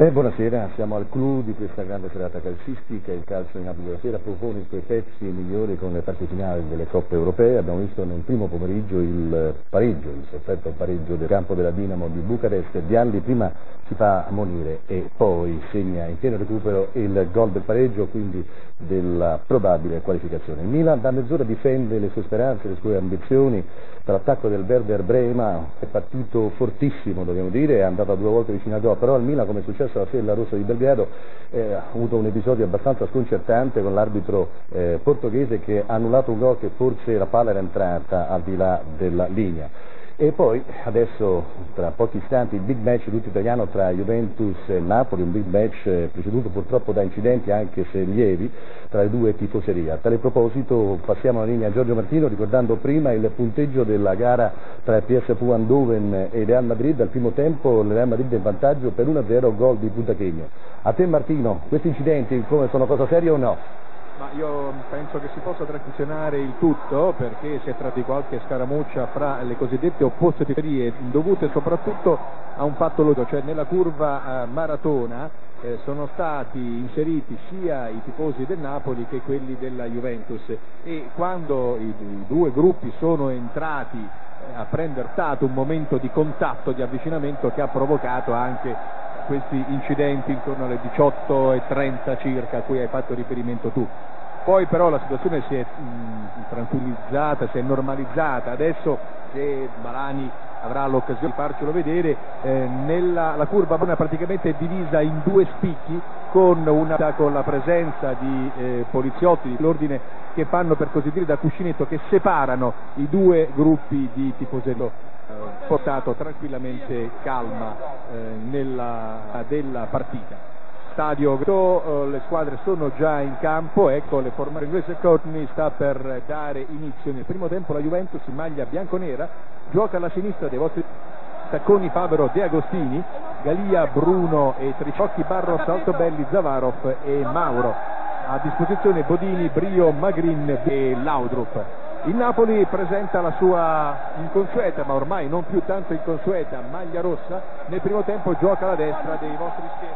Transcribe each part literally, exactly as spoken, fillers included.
Eh, buonasera, siamo al clou di questa grande serata calcistica. Il calcio di Napoli sera propone i suoi pezzi migliori con le parti finali delle coppe europee. Abbiamo visto nel primo pomeriggio il pareggio, il sofferto pareggio del campo della Dinamo di Bucarest. Vialli prima si fa ammonire e poi segna in pieno recupero il gol del pareggio, quindi della probabile qualificazione. Il Milan da mezz'ora difende le sue speranze, le sue ambizioni. Dall'attacco del Werder Brema è partito fortissimo, dobbiamo dire, è andato due volte vicino al gol, però il Milan, come è successo alla Stella Rossa di Belgrado, eh, ha avuto un episodio abbastanza sconcertante con l'arbitro eh, portoghese che ha annullato un gol che forse la palla era entrata al di là della linea. E poi adesso tra pochi istanti il big match tutto italiano tra Juventus e Napoli, un big match eh, preceduto purtroppo da incidenti anche se lievi tra le due tifoserie. A tale proposito passiamo la linea a Giorgio Martino ricordando prima il punteggio della gara tra il P S V Eindhoven e il Real Madrid. Al primo tempo il Real Madrid è in vantaggio per uno a zero, gol di Buttachegno. A te Martino, questi incidenti come sono cosa seria o no? Ma io penso che si possa transizionare il tutto, perché si è trattato di qualche scaramuccia fra le cosiddette opposte tifoserie, dovute soprattutto a un fatto logico, cioè nella curva eh, maratona eh, sono stati inseriti sia i tifosi del Napoli che quelli della Juventus, e quando i, i due gruppi sono entrati eh, a prendere stato un momento di contatto, di avvicinamento che ha provocato anche questi incidenti intorno alle diciotto e trenta circa a cui hai fatto riferimento tu. Poi però la situazione si è mh, tranquillizzata, si è normalizzata. Adesso se Balani avrà l'occasione di farcelo vedere, eh, nella, la curva è praticamente divisa in due spicchi con, una, con la presenza di eh, poliziotti dell'ordine che fanno per così dire da cuscinetto, che separano i due gruppi di tifoserie. Portato tranquillamente calma eh, nella della partita. Stadio, eh, le squadre sono già in campo, ecco le formazioni. Inglese Courtney sta per dare inizio. Nel primo tempo la Juventus in maglia bianconera gioca alla sinistra dei vostri Tacconi, Favero, De Agostini, Galia, Bruno e Triciocchi, Barros, Altobelli, Zavarov e Mauro. A disposizione Bodini, Brio, Magrin e Laudrup. Il Napoli presenta la sua inconsueta, ma ormai non più tanto inconsueta, maglia rossa. Nel primo tempo gioca alla destra dei vostri schermi.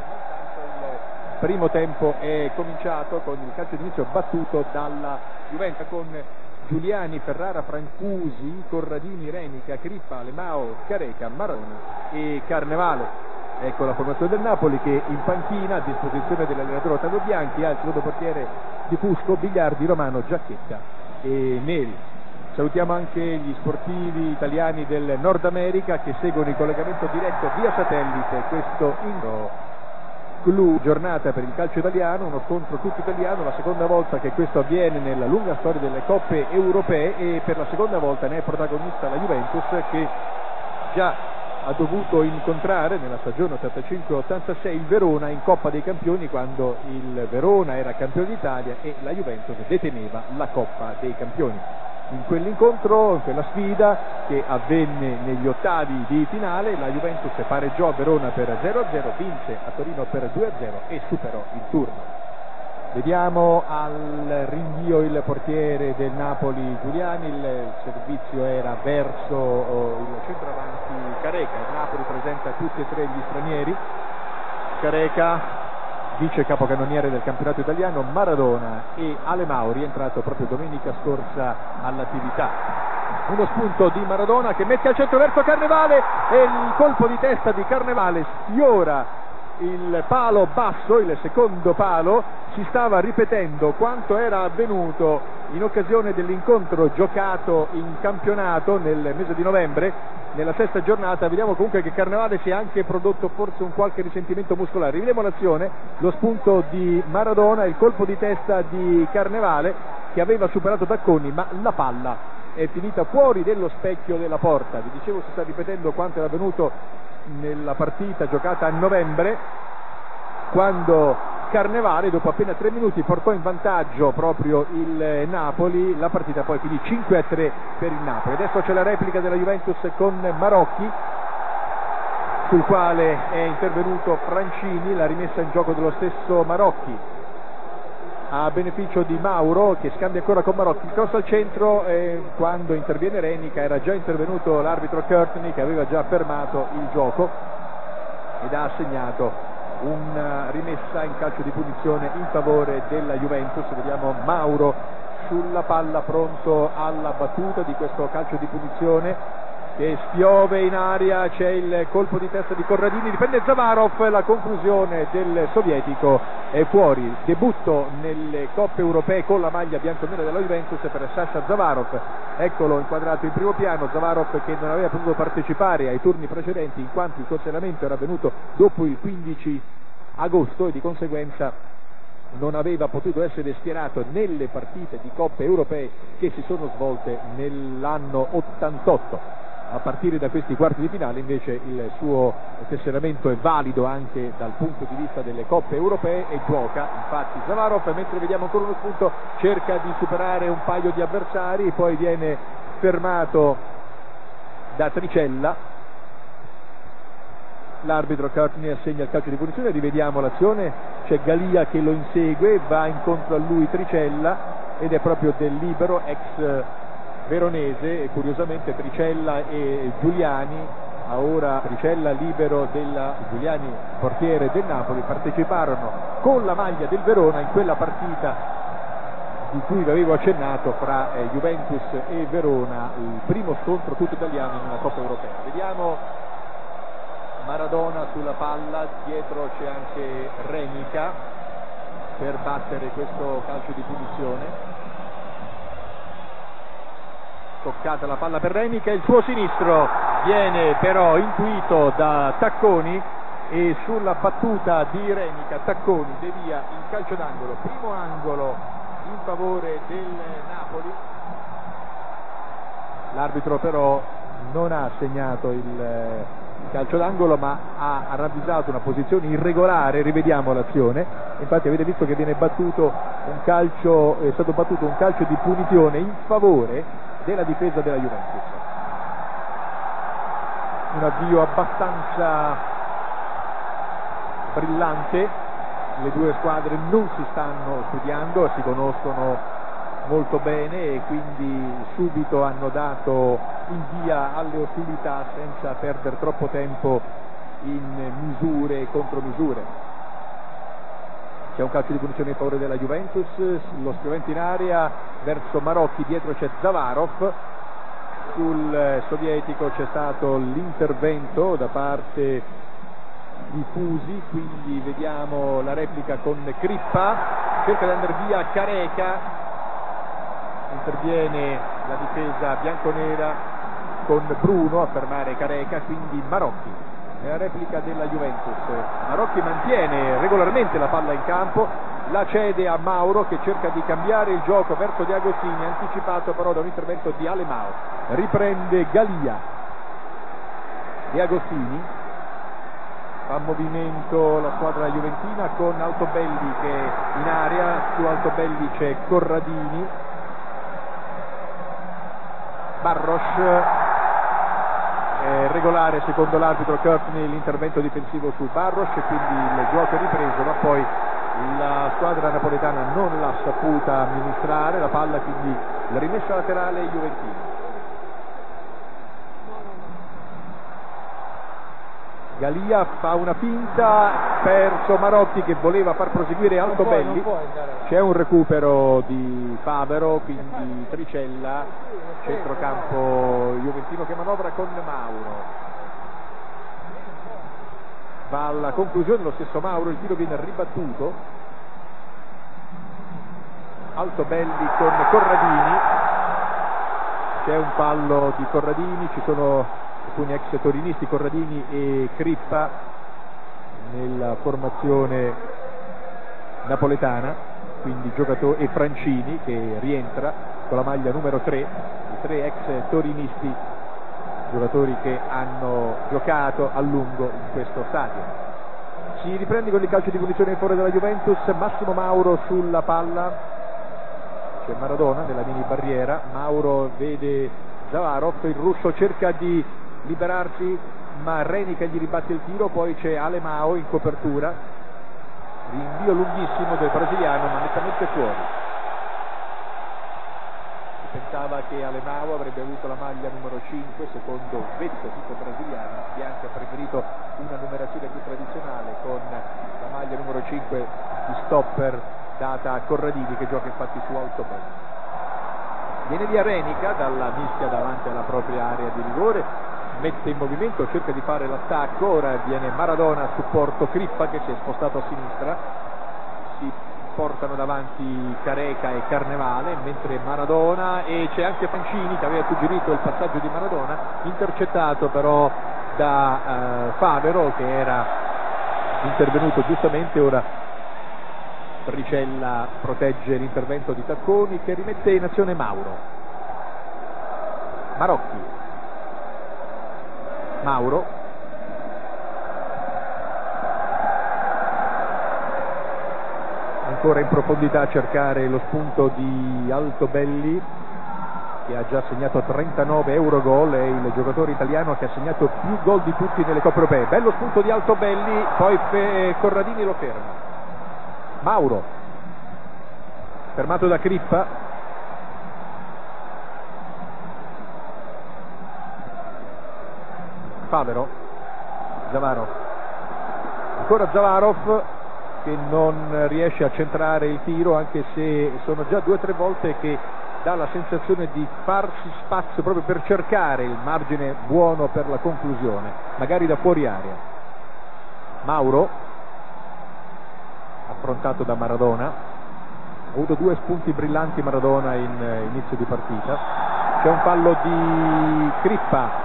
Il primo tempo è cominciato con il calcio d'inizio battuto dalla Juventus con Giuliani, Ferrara, Francusi, Corradini, Renica, Crippa, Lemao, Careca, Maradona e Carnevale. Ecco la formazione del Napoli che in panchina a disposizione dell'allenatore Ottavio Bianchi ha il secondo portiere di Fusco, Bigliardi, Romano, Giacchetta e Neri. Salutiamo anche gli sportivi italiani del Nord America che seguono il collegamento diretto via satellite questo clou giornata per il calcio italiano, uno scontro tutto italiano, la seconda volta che questo avviene nella lunga storia delle coppe europee, e per la seconda volta ne è protagonista la Juventus, che già ha dovuto incontrare nella stagione ottantacinque ottantasei il Verona in Coppa dei Campioni, quando il Verona era campione d'Italia e la Juventus deteneva la Coppa dei Campioni. In quell'incontro, in quella sfida che avvenne negli ottavi di finale, la Juventus pareggiò a Verona per zero a zero, vinse a Torino per due a zero e superò il turno. Vediamo al rinvio il portiere del Napoli Giuliani, il servizio era verso oh, il centravanti Careca. Il Napoli presenta tutti e tre gli stranieri: Careca, vice capocannoniere del campionato italiano, Maradona e Ale Mauri, entrato proprio domenica scorsa all'attività. Uno spunto di Maradona che mette al centro verso Carnevale e il colpo di testa di Carnevale sfiora il palo basso, il secondo palo. Si stava ripetendo quanto era avvenuto in occasione dell'incontro giocato in campionato nel mese di novembre, nella sesta giornata. Vediamo comunque che Carnevale si è anche prodotto forse un qualche risentimento muscolare. Rivediamo l'azione, lo spunto di Maradona, il colpo di testa di Carnevale che aveva superato Tacconi, ma la palla è finita fuori dello specchio della porta. Vi dicevo, si sta ripetendo quanto era avvenuto nella partita giocata a novembre, quando Carnevale dopo appena tre minuti portò in vantaggio proprio il Napoli. La partita poi finì cinque a tre per il Napoli. Adesso c'è la replica della Juventus con Marocchi, sul quale è intervenuto Francini, la rimessa in gioco dello stesso Marocchi a beneficio di Mauro, che scambia ancora con Marocchi. Il cross al centro, eh, quando interviene Renica era già intervenuto l'arbitro Courtney, che aveva già fermato il gioco ed ha assegnato una rimessa in calcio di punizione in favore della Juventus. Vediamo Mauro sulla palla, pronto alla battuta di questo calcio di punizione che spiove in aria, c'è il colpo di testa di Corradini, difende Zavarov, la conclusione del sovietico è fuori. Debutto nelle coppe europee con la maglia bianconera della Juventus per Sasha Zavarov, eccolo inquadrato in primo piano. Zavarov che non aveva potuto partecipare ai turni precedenti in quanto il consolidamento era avvenuto dopo il quindici agosto e di conseguenza non aveva potuto essere schierato nelle partite di coppe europee che si sono svolte nell'anno ottantotto. A partire da questi quarti di finale invece il suo tesseramento è valido anche dal punto di vista delle coppe europee e gioca infatti Zavarov, mentre vediamo ancora uno spunto, cerca di superare un paio di avversari, poi viene fermato da Tricella. L'arbitro Courtney assegna il calcio di punizione, rivediamo l'azione, c'è Galia che lo insegue, va incontro a lui Tricella ed è proprio del libero ex veronese, e curiosamente Tricella e Giuliani, a ora Tricella libero della Giuliani portiere del Napoli, parteciparono con la maglia del Verona in quella partita di cui vi avevo accennato fra eh, Juventus e Verona, il primo scontro tutto italiano in una Coppa Europea. Vediamo Maradona sulla palla, dietro c'è anche Renica per battere questo calcio di punizione. Toccata la palla per Renica, il suo sinistro viene però intuito da Tacconi e sulla battuta di Renica Tacconi devia in calcio d'angolo, primo angolo in favore del Napoli. L'arbitro però non ha segnato il calcio d'angolo ma ha ravvisato una posizione irregolare, rivediamo l'azione, infatti avete visto che viene battuto un calcio, è stato battuto un calcio di punizione in favore della difesa della Juventus. Un avvio abbastanza brillante, le due squadre non si stanno studiando, si conoscono molto bene e quindi subito hanno dato il via alle ostilità senza perdere troppo tempo in misure e contromisure. C'è un calcio di punizione in favore della Juventus, lo scrivente in area verso Marocchi, dietro c'è Zavarov, sul sovietico c'è stato l'intervento da parte di Fusi, quindi vediamo la replica con Crippa, cerca di andare via Careca, interviene la difesa bianconera con Bruno a fermare Careca, quindi Marocchi. Nella replica della Juventus Marocchi mantiene regolarmente la palla in campo, la cede a Mauro che cerca di cambiare il gioco verso Di Agostini, anticipato però da un intervento di Alemao. Riprende Galia, Di Agostini, fa movimento la squadra juventina con Altobelli che è in area, su Altobelli c'è Corradini, Barros. Eh, regolare secondo l'arbitro Courtney l'intervento difensivo su Barros e quindi il gioco è ripreso, ma poi la squadra napoletana non l'ha saputa amministrare la palla, quindi la rimessa laterale juventina. Galia fa una finta, perso Marocchi che voleva far proseguire Altobelli, c'è un recupero di Favero, quindi Tricella, centrocampo juventino che manovra con Mauro, va alla conclusione lo stesso Mauro, il tiro viene ribattuto, Altobelli con Corradini, c'è un fallo di Corradini, ci sono alcuni ex torinisti, Corradini e Crippa nella formazione napoletana, quindi giocatori, e Francini che rientra con la maglia numero tre, i tre ex torinisti, giocatori che hanno giocato a lungo in questo stadio. Si riprende con il calcio di punizione in favore della Juventus, Massimo Mauro sulla palla, c'è Maradona nella mini barriera, Mauro vede Zavarov, il russo cerca di liberarsi ma Renica gli ribatte il tiro, poi c'è Alemao in copertura, rinvio lunghissimo del brasiliano ma nettamente fuori. Si pensava pensava che Alemão avrebbe avuto la maglia numero cinque, secondo Vezzo, tipo brasiliano. Bianchi ha preferito una numerazione più tradizionale con la maglia numero cinque di stopper data a Corradini, che gioca infatti su Altobelli. Viene via Renica dalla mischia davanti alla propria area di rigore, mette in movimento, cerca di fare l'attacco, ora viene Maradona a supporto Crippa che si è spostato a sinistra, si portano davanti Careca e Carnevale, mentre Maradona, e c'è anche Pancini che aveva suggerito il passaggio di Maradona, intercettato però da eh, Favero, che era intervenuto giustamente. Ora Ricella protegge l'intervento di Tacconi, che rimette in azione Mauro. Marocchi, Mauro, ancora in profondità a cercare lo spunto di Altobelli, che ha già segnato trentanove Eurogol, è il giocatore italiano che ha segnato più gol di tutti nelle coppe europee. Bello spunto di Altobelli, poi Corradini lo ferma. Mauro, fermato da Crippa, Favero, Zavarov, ancora Zavarov che non riesce a centrare il tiro, anche se sono già due o tre volte che dà la sensazione di farsi spazio proprio per cercare il margine buono per la conclusione, magari da fuori area. Mauro, affrontato da Maradona, ha avuto due spunti brillanti Maradona in inizio di partita. C'è un fallo di Crippa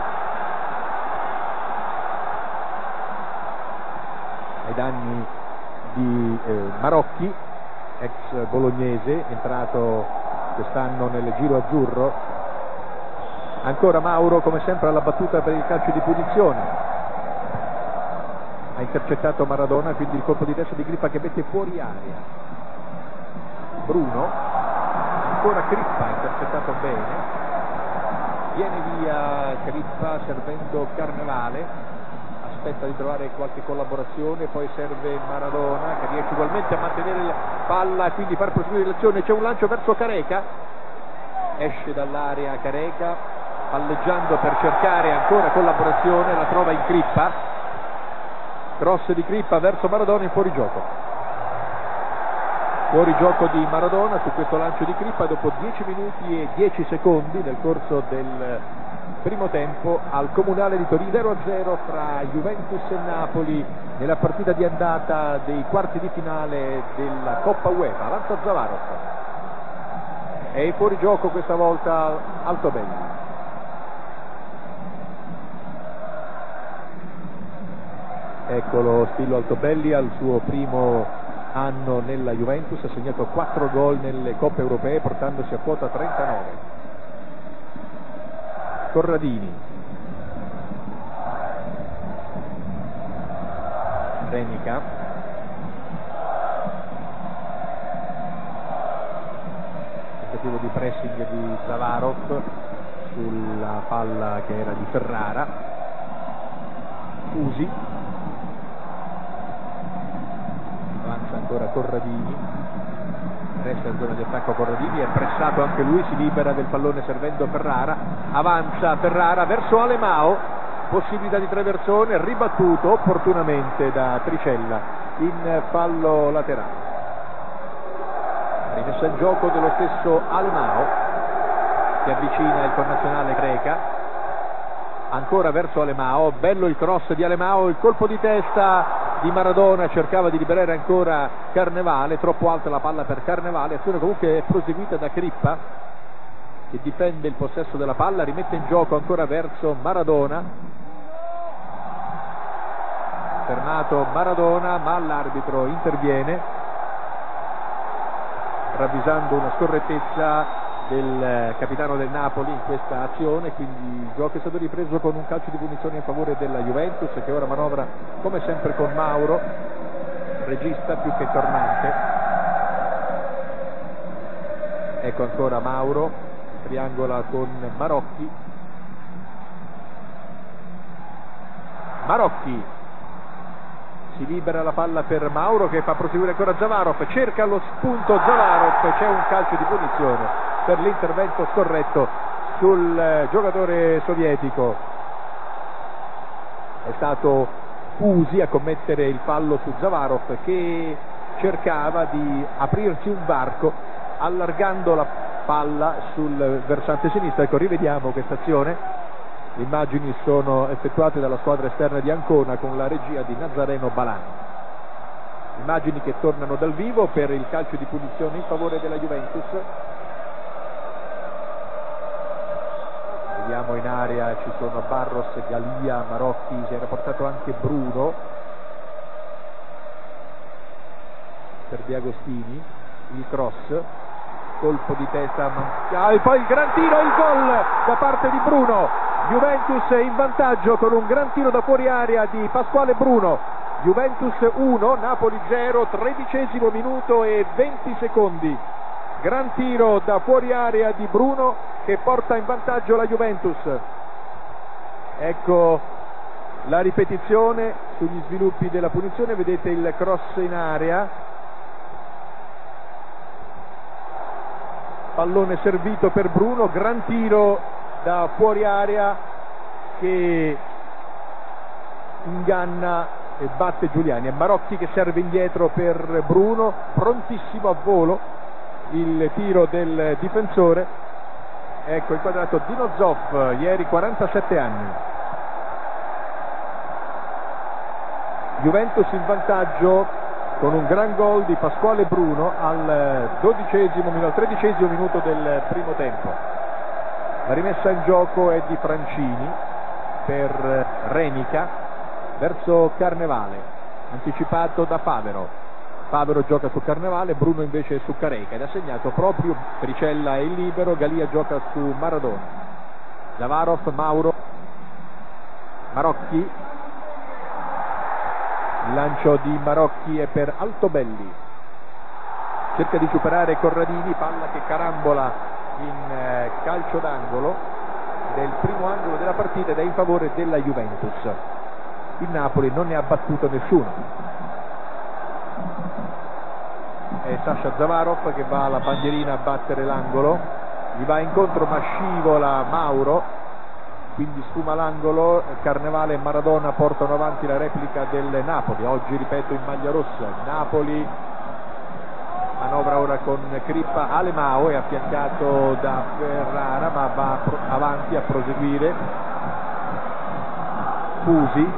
ai danni di eh, Marocchi, ex bolognese, entrato quest'anno nel giro azzurro. Ancora Mauro, come sempre, alla battuta per il calcio di punizione, ha intercettato Maradona, quindi il colpo di testa di Crippa che mette fuori area. Bruno, ancora Crippa, intercettato bene, viene via Crippa servendo Carnevale, aspetta di trovare qualche collaborazione, poi serve Maradona che riesce ugualmente a mantenere la palla e quindi far proseguire l'azione. C'è un lancio verso Careca, esce dall'area Careca palleggiando per cercare ancora collaborazione, la trova in Crippa, cross di Crippa verso Maradona in fuorigioco. Fuorigioco di Maradona su questo lancio di Crippa dopo dieci minuti e dieci secondi nel corso del primo tempo al Comunale di Torino. Zero a zero fra Juventus e Napoli nella partita di andata dei quarti di finale della Coppa UEFA. Avanza Zavarov e fuori gioco questa volta Altobelli. Eccolo Spillo Altobelli al suo primo anno nella Juventus, ha segnato quattro gol nelle Coppe Europee portandosi a quota trentanove. Corradini, Renica, tentativo di pressing di Zavarov sulla palla che era di Ferrara. Usi, avanza ancora Corradini, resta in zona di attacco Corradini, è pressato anche lui, si libera del pallone servendo Ferrara, avanza Ferrara verso Alemão, possibilità di traversone, ribattuto opportunamente da Tricella in fallo laterale. Rimessa in gioco dello stesso Alemão che avvicina il connazionale greca, ancora verso Alemão, bello il cross di Alemão, il colpo di testa di Maradona, cercava di liberare ancora Carnevale, troppo alta la palla per Carnevale, azione comunque è proseguita da Crippa che difende il possesso della palla, rimette in gioco ancora verso Maradona, fermato Maradona ma l'arbitro interviene ravvisando una scorrettezza del capitano del Napoli in questa azione, quindi il gioco è stato ripreso con un calcio di punizione in favore della Juventus che ora manovra come sempre con Mauro, regista più che tornante. Ecco ancora Mauro, triangola con Marocchi, Marocchi si libera la palla per Mauro che fa proseguire ancora Zavarov, cerca lo spunto Zavarov, c'è un calcio di punizione per l'intervento scorretto sul eh, giocatore sovietico. È stato Fusi a commettere il fallo su Zavarov, che cercava di aprirsi un varco allargando la palla sul versante sinistro. Ecco, rivediamo questa azione. Le immagini sono effettuate dalla squadra esterna di Ancona con la regia di Nazareno Balani. Immagini che tornano dal vivo per il calcio di punizione in favore della Juventus. Vediamo in area, ci sono Barros, Galia, Marocchi, si era portato anche Bruno per De Agostini. Il cross, colpo di testa, ah, e poi il gran tiro, il gol da parte di Bruno. Juventus in vantaggio con un gran tiro da fuori area di Pasquale Bruno. Juventus uno, Napoli zero, tredicesimo minuto e venti secondi. Gran tiro da fuori area di Bruno che porta in vantaggio la Juventus. Ecco la ripetizione sugli sviluppi della punizione. Vedete il cross in area, pallone servito per Bruno, gran tiro da fuori area che inganna e batte Giuliani. È Marocchi che serve indietro per Bruno, prontissimo a volo il tiro del difensore. Ecco inquadrato Dino Zoff, ieri quarantasette anni. Juventus in vantaggio con un gran gol di Pasquale Bruno al dodicesimo, al tredicesimo minuto del primo tempo. La rimessa in gioco è di Francini per Renica verso Carnevale, anticipato da Favero. Favero gioca su Carnevale, Bruno invece su Careca ed ha segnato proprio Tricella è il libero, Galia gioca su Maradona. Zavarov, Mauro, Marocchi, il lancio di Marocchi è per Altobelli, cerca di superare Corradini, palla che carambola in eh, calcio d'angolo del primo angolo della partita ed è in favore della Juventus. Il Napoli non ne ha battuto nessuno. È Sasha Zavarov che va alla bandierina a battere l'angolo, gli va incontro ma scivola Mauro, quindi sfuma l'angolo. Carnevale e Maradona portano avanti la replica del Napoli, oggi ripeto in maglia rossa. Napoli manovra ora con Crippa, Alemao è affiancato da Ferrara ma va avanti a proseguire. Fusi,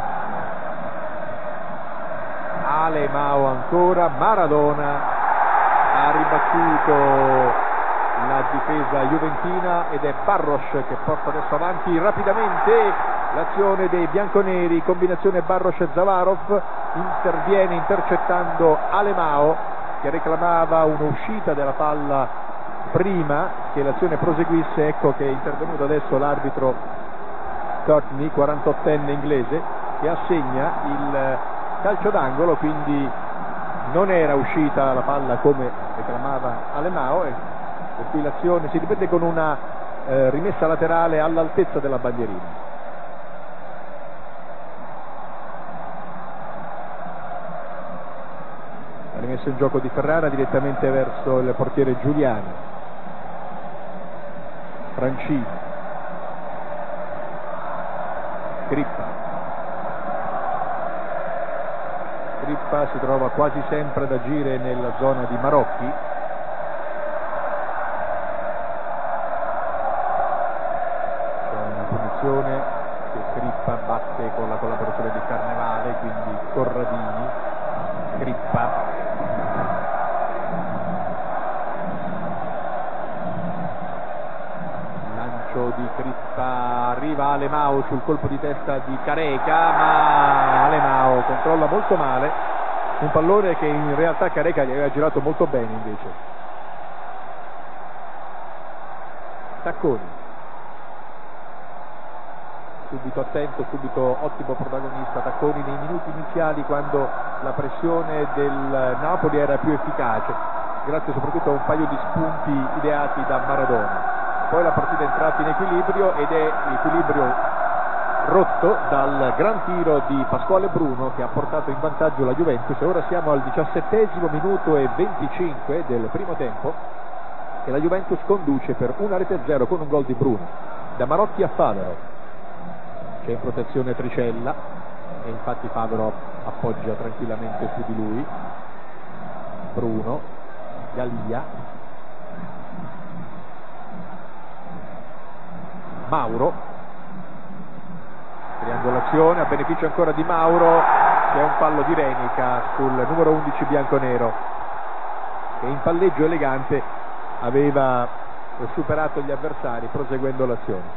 Alemao ancora, Maradona ha ribattuto la difesa juventina ed è Barros che porta adesso avanti rapidamente l'azione dei bianconeri, combinazione Barros-Zavarov, interviene intercettando Alemao che reclamava un'uscita della palla prima che l'azione proseguisse. Ecco che è intervenuto adesso l'arbitro Courtney, quarantottenne inglese, che assegna il calcio d'angolo, quindi non era uscita la palla come reclamava Alemao, e per cui l'azione si ripete con una eh, rimessa laterale all'altezza della bandierina. La rimessa in gioco di Ferrara direttamente verso il portiere Giuliani. Francini, Crippa. Crippa si trova quasi sempre ad agire nella zona di Marocchi. C'è una punizione che Crippa batte con la collaborazione di Carnevale, quindi Corradini, Crippa. Di Crippa, arriva Alemao sul colpo di testa di Careca, ma Alemao controlla molto male un pallone che in realtà Careca gli aveva girato molto bene. Invece Tacconi, subito attento, subito ottimo protagonista Tacconi nei minuti iniziali quando la pressione del Napoli era più efficace, grazie soprattutto a un paio di spunti ideati da Maradona. Poi la partita è entrata in equilibrio ed è l'equilibrio rotto dal gran tiro di Pasquale Bruno che ha portato in vantaggio la Juventus. Ora siamo al diciassettesimo minuto e venticinque del primo tempo. e la Juventus conduce per una rete a zero con un gol di Bruno. Da Marocchi a Faverov, c'è in protezione Tricella e infatti Faverov appoggia tranquillamente su di lui. Bruno, Galia, Mauro, triangolazione a beneficio ancora di Mauro, c'è un fallo di Renica sul numero undici bianconero che in palleggio elegante aveva superato gli avversari proseguendo l'azione.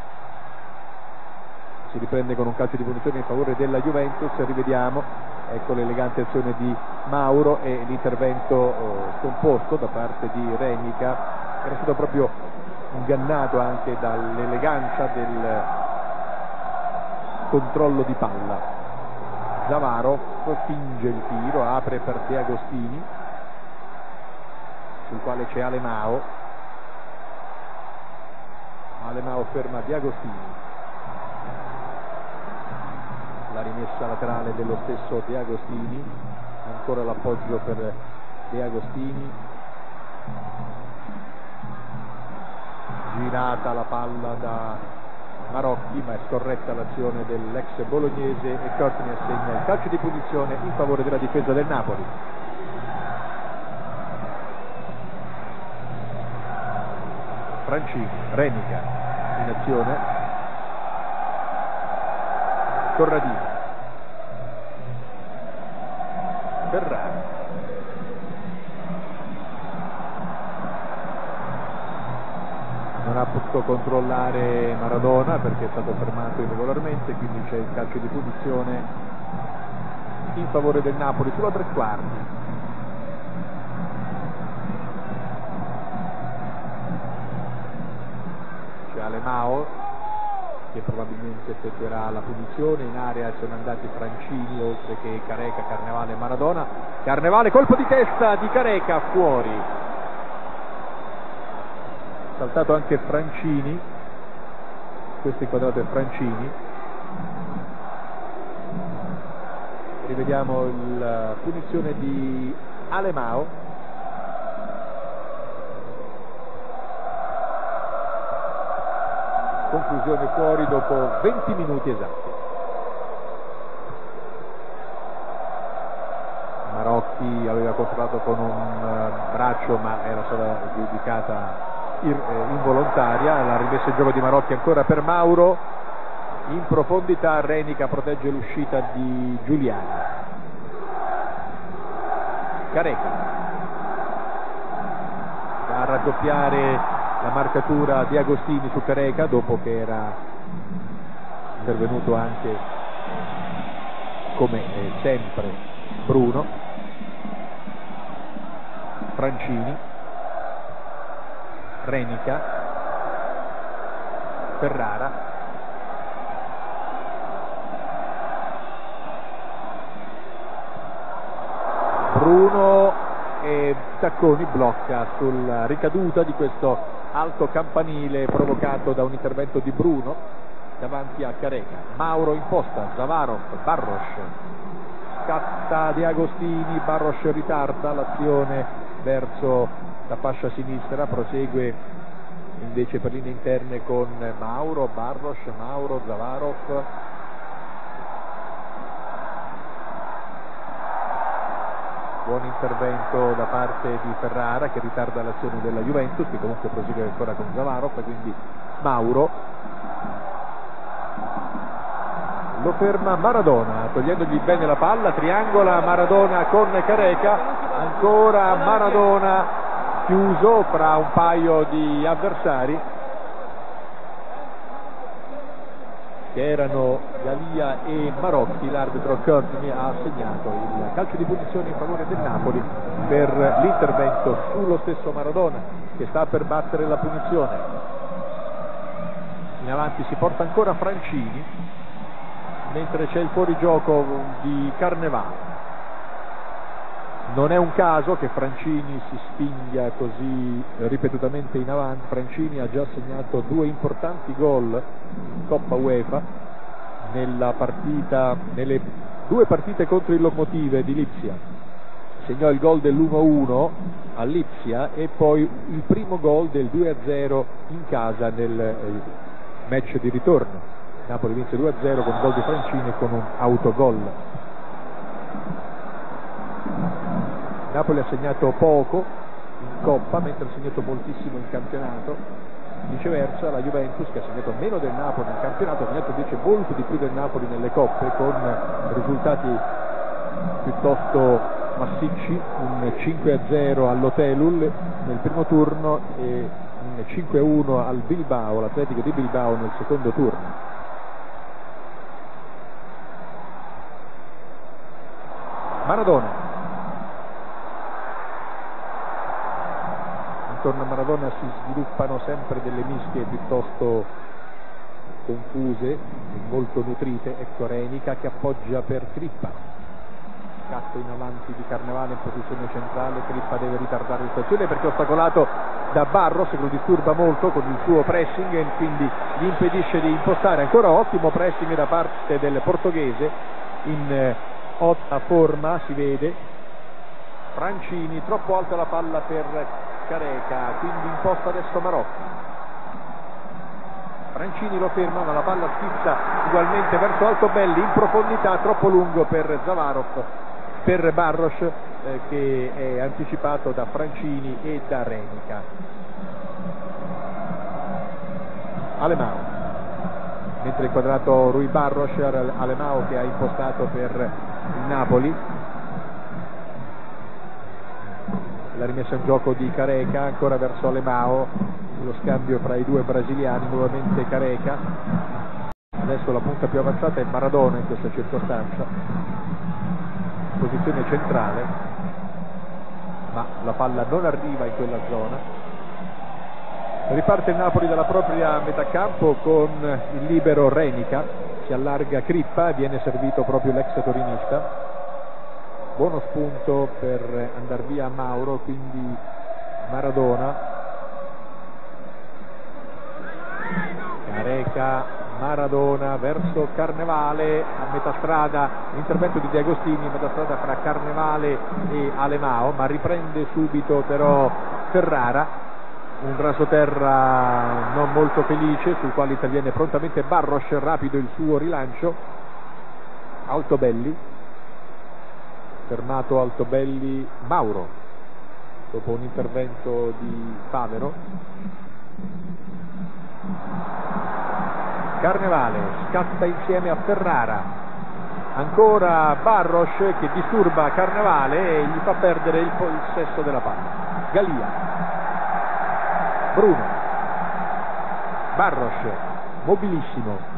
Si riprende con un calcio di punizione in favore della Juventus, rivediamo, ecco l'elegante azione di Mauro e l'intervento eh, scomposto da parte di Renica, era stato proprio ingannato anche dall'eleganza del controllo di palla. Zavarov finge il tiro, apre per De Agostini, sul quale c'è Alemao. Alemao ferma De Agostini. La rimessa laterale dello stesso De Agostini, ancora l'appoggio per De Agostini, girata la palla da Marocchi ma è scorretta l'azione dell'ex bolognese e Courtney assegna il calcio di punizione in favore della difesa del Napoli. Francini, Renica in azione, Corradini, Ferrari, non ha potuto controllare Maradona perché è stato fermato irregolarmente, quindi c'è il calcio di punizione in favore del Napoli sulla tre quarti. C'è Alemao che probabilmente effettuerà la punizione, in area sono andati Francini oltre che Careca, Carnevale e Maradona. Carnevale, colpo di testa di Careca, fuori, saltato anche Francini, questo inquadrato è Francini. Rivediamo la punizione di Alemao, conclusione fuori dopo venti minuti esatti. Marocchi aveva controllato con un braccio ma era stata giudicata involontaria. La rimessa in gioco di Marocchi ancora per Mauro, in profondità Renica protegge l'uscita di Giuliani. Careca va a raddoppiare la marcatura di Agostini su Careca dopo che era intervenuto anche come sempre Bruno. Francini, Renica, Ferrara, Bruno e Tacconi blocca sulla ricaduta di questo alto campanile provocato da un intervento di Bruno davanti a Careca. Mauro imposta, Zavarov, Barros, scatta De Agostini, Barros ritarda l'azione verso la fascia sinistra, prosegue invece per linee interne con Mauro, Barros, Mauro, Zavarov. Buon intervento da parte di Ferrara che ritarda l'azione della Juventus, che comunque prosegue ancora con Zavarov, e quindi Mauro lo ferma Maradona togliendogli bene la palla, triangola Maradona con Careca, ancora Maradona chiuso fra un paio di avversari che erano Galia e Marocchi. L'arbitro Courtney ha assegnato il calcio di punizione in favore del Napoli per l'intervento sullo stesso Maradona che sta per battere la punizione. In avanti si porta ancora Francini mentre c'è il fuorigioco di Carnevale. Non è un caso che Francini si spinga così ripetutamente in avanti. Francini ha già segnato due importanti gol in Coppa UEFA nella partita, nelle due partite contro il Lokomotiv di Lipsia, segnò il gol dell'uno a uno all'Ipsia e poi il primo gol del due a zero in casa nel eh, match di ritorno. Napoli vinse due a zero con gol di Francini e con un autogol. Napoli ha segnato poco in Coppa, mentre ha segnato moltissimo in campionato. Viceversa la Juventus, che ha segnato meno del Napoli in campionato, ha segnato invece molto di più del Napoli nelle coppe, con risultati piuttosto massicci, un cinque a zero all'Otelul nel primo turno e un cinque a uno al Bilbao, l'Atletico di Bilbao nel secondo turno. Maradona. Intorno a Maradona si sviluppano sempre delle mischie piuttosto confuse e molto nutrite. Ecco Renica che appoggia per Crippa, scatto in avanti di Carnevale in posizione centrale. Crippa deve ritardare la situazione perché è ostacolato da Barros, che lo disturba molto con il suo pressing e quindi gli impedisce di impostare. Ancora ottimo pressing da parte del portoghese, in eh, otta forma si vede. Francini, troppo alta la palla per Careca, quindi imposta adesso Marocchi. Francini lo ferma, ma la palla schizza ugualmente verso Altobelli in profondità, troppo lungo per Zavarov, per Barros, eh, che è anticipato da Francini e da Renica. Alemão, mentre è inquadrato Rui Barros, Alemão che ha impostato per il Napoli. La rimessa in gioco di Careca, ancora verso Alemão, lo scambio fra i due brasiliani, nuovamente Careca. Adesso la punta più avanzata è Maradona in questa circostanza, posizione centrale, ma la palla non arriva in quella zona. Riparte il Napoli dalla propria metà campo con il libero Renica, si allarga Crippa, viene servito proprio l'ex torinista. Buono spunto per andar via Mauro, quindi Maradona. Careca, Maradona verso Carnevale a metà strada, l'intervento di De Agostini a metà strada fra Carnevale e Alemão, ma riprende subito però Ferrara, un rasoterra non molto felice sul quale interviene prontamente Barros, rapido il suo rilancio. Altobelli, fermato Altobelli, Mauro dopo un intervento di Favero. Carnevale scatta insieme a Ferrara, ancora Barros che disturba Carnevale e gli fa perdere il possesso della palla. Galia, Bruno, Barros mobilissimo,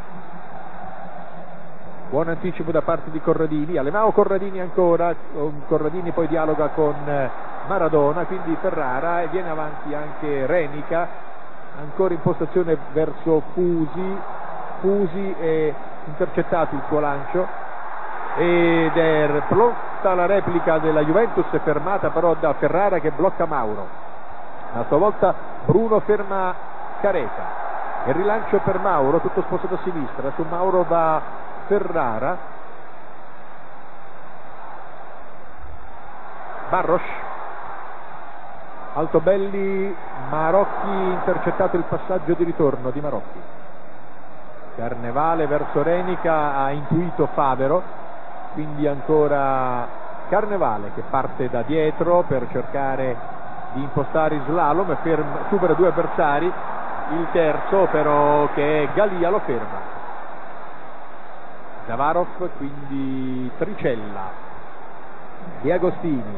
buon anticipo da parte di Corradini. Alemão, Corradini ancora, Corradini poi dialoga con Maradona, quindi Ferrara, e viene avanti anche Renica, ancora in postazione verso Fusi. Fusi è intercettato il suo lancio ed è pronta la replica della Juventus, fermata però da Ferrara che blocca Mauro. A sua volta Bruno ferma Careca, il rilancio per Mauro, tutto spostato a sinistra, su Mauro va Ferrara. Barros, Altobelli, Marocchi, intercettato il passaggio di ritorno di Marocchi. Carnevale verso Renica, ha intuito Favero, quindi ancora Carnevale che parte da dietro per cercare di impostare il slalom, ferma, supera due avversari, il terzo però che è Galia lo ferma. Zavarov, quindi Tricella, De Agostini,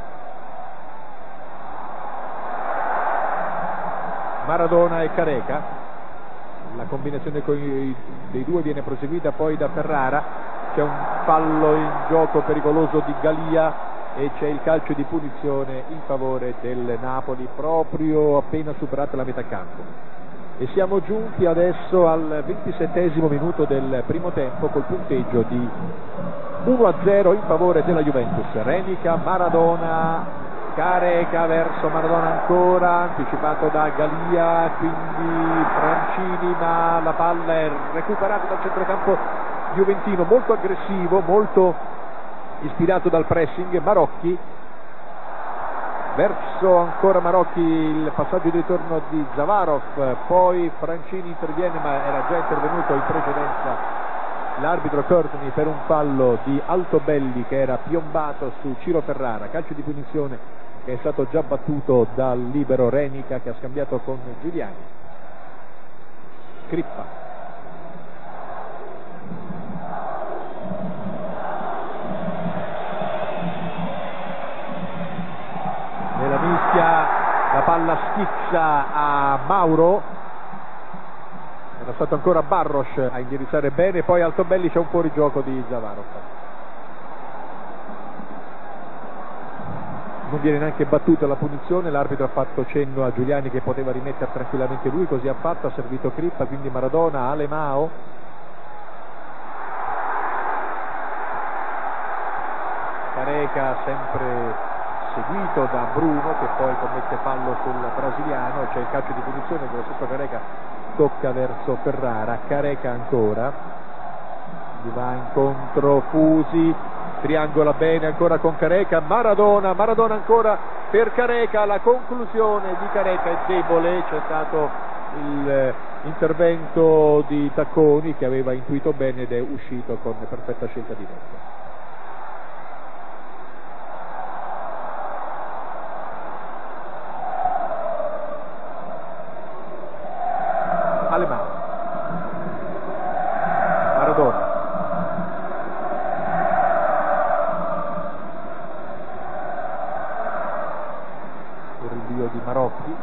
Maradona e Careca. La combinazione dei due viene proseguita poi da Ferrara, c'è un fallo in gioco pericoloso di Galia e c'è il calcio di punizione in favore del Napoli proprio appena superata la metà campo. E siamo giunti adesso al ventisettesimo minuto del primo tempo col punteggio di uno a zero in favore della Juventus. Renica, Maradona, Careca verso Maradona ancora, anticipato da Galia, quindi Francini, ma la palla è recuperata dal centrocampo juventino, molto aggressivo, molto ispirato dal pressing. Marocchi, verso ancora Marocchi il passaggio di ritorno di Zavarov, poi Francini interviene ma era già intervenuto in precedenza l'arbitro Courtney per un fallo di Altobelli che era piombato su Ciro Ferrara. Calcio di punizione che è stato già battuto dal libero Renica, che ha scambiato con Giuliani. Crippa, nella mischia la palla schizza a Mauro, era stato ancora Barros a indirizzare bene, poi Altobelli, c'è un fuorigioco di Zavarov. Non viene neanche battuta la punizione, l'arbitro ha fatto cenno a Giuliani che poteva rimettere tranquillamente lui, così ha fatto, ha servito Crippa, quindi Maradona, Alemao. Careca sempre seguito da Bruno che poi commette fallo sul brasiliano, c'è il calcio di punizione dello stesso Careca, tocca verso Ferrara. Careca ancora, gli va incontro Fusi, triangola bene ancora con Careca, Maradona, Maradona ancora per Careca, la conclusione di Careca è debole, c'è stato il intervento di Tacconi che aveva intuito bene ed è uscito con perfetta scelta di destra. Alemao, Maradona, il rinvio di Marocchi,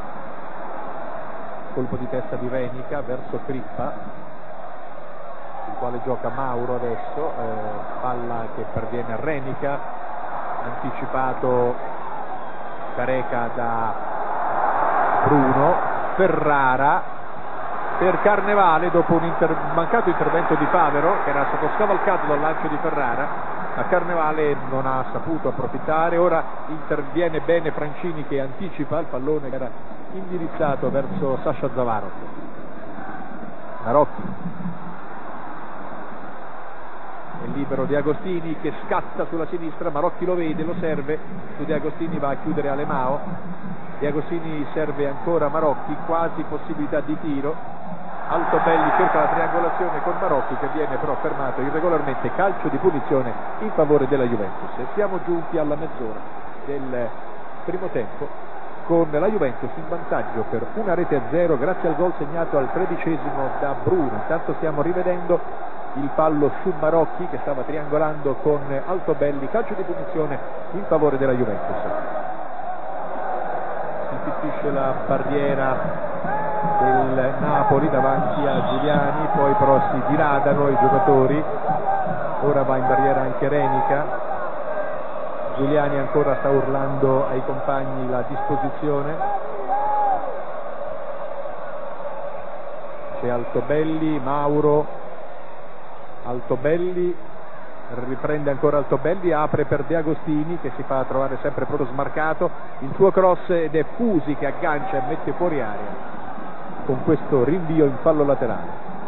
colpo di testa di Renica verso Crippa, il quale gioca Mauro adesso, eh, palla che perviene a Renica, anticipato Careca da Bruno. Ferrara per Carnevale dopo un inter- mancato intervento di Favero che era stato scavalcato dal lancio di Ferrara, ma Carnevale non ha saputo approfittare. Ora interviene bene Francini che anticipa il pallone che era indirizzato verso Sasha Zavarov. Marocchi, è libero Di Agostini che scatta sulla sinistra, Marocchi lo vede, lo serve, su Di Agostini va a chiudere Alemao. Di Agostini serve ancora Marocchi, quasi possibilità di tiro. Altobelli cerca la triangolazione con Marocchi che viene però fermato irregolarmente, calcio di punizione in favore della Juventus. E siamo giunti alla mezz'ora del primo tempo con la Juventus in vantaggio per una rete a zero grazie al gol segnato al tredicesimo da Bruno. Intanto stiamo rivedendo il fallo su Marocchi che stava triangolando con Altobelli, calcio di punizione in favore della Juventus. Si infittisce la barriera del Napoli davanti a Giuliani, poi però si diradano i giocatori, ora va in barriera anche Renica, Giuliani ancora sta urlando ai compagni la disposizione, c'è Altobelli, Mauro, Altobelli, riprende ancora Altobelli, apre per De Agostini che si fa trovare sempre proprio smarcato, il suo cross ed è Fusi che aggancia e mette fuori aria con questo rinvio in fallo laterale.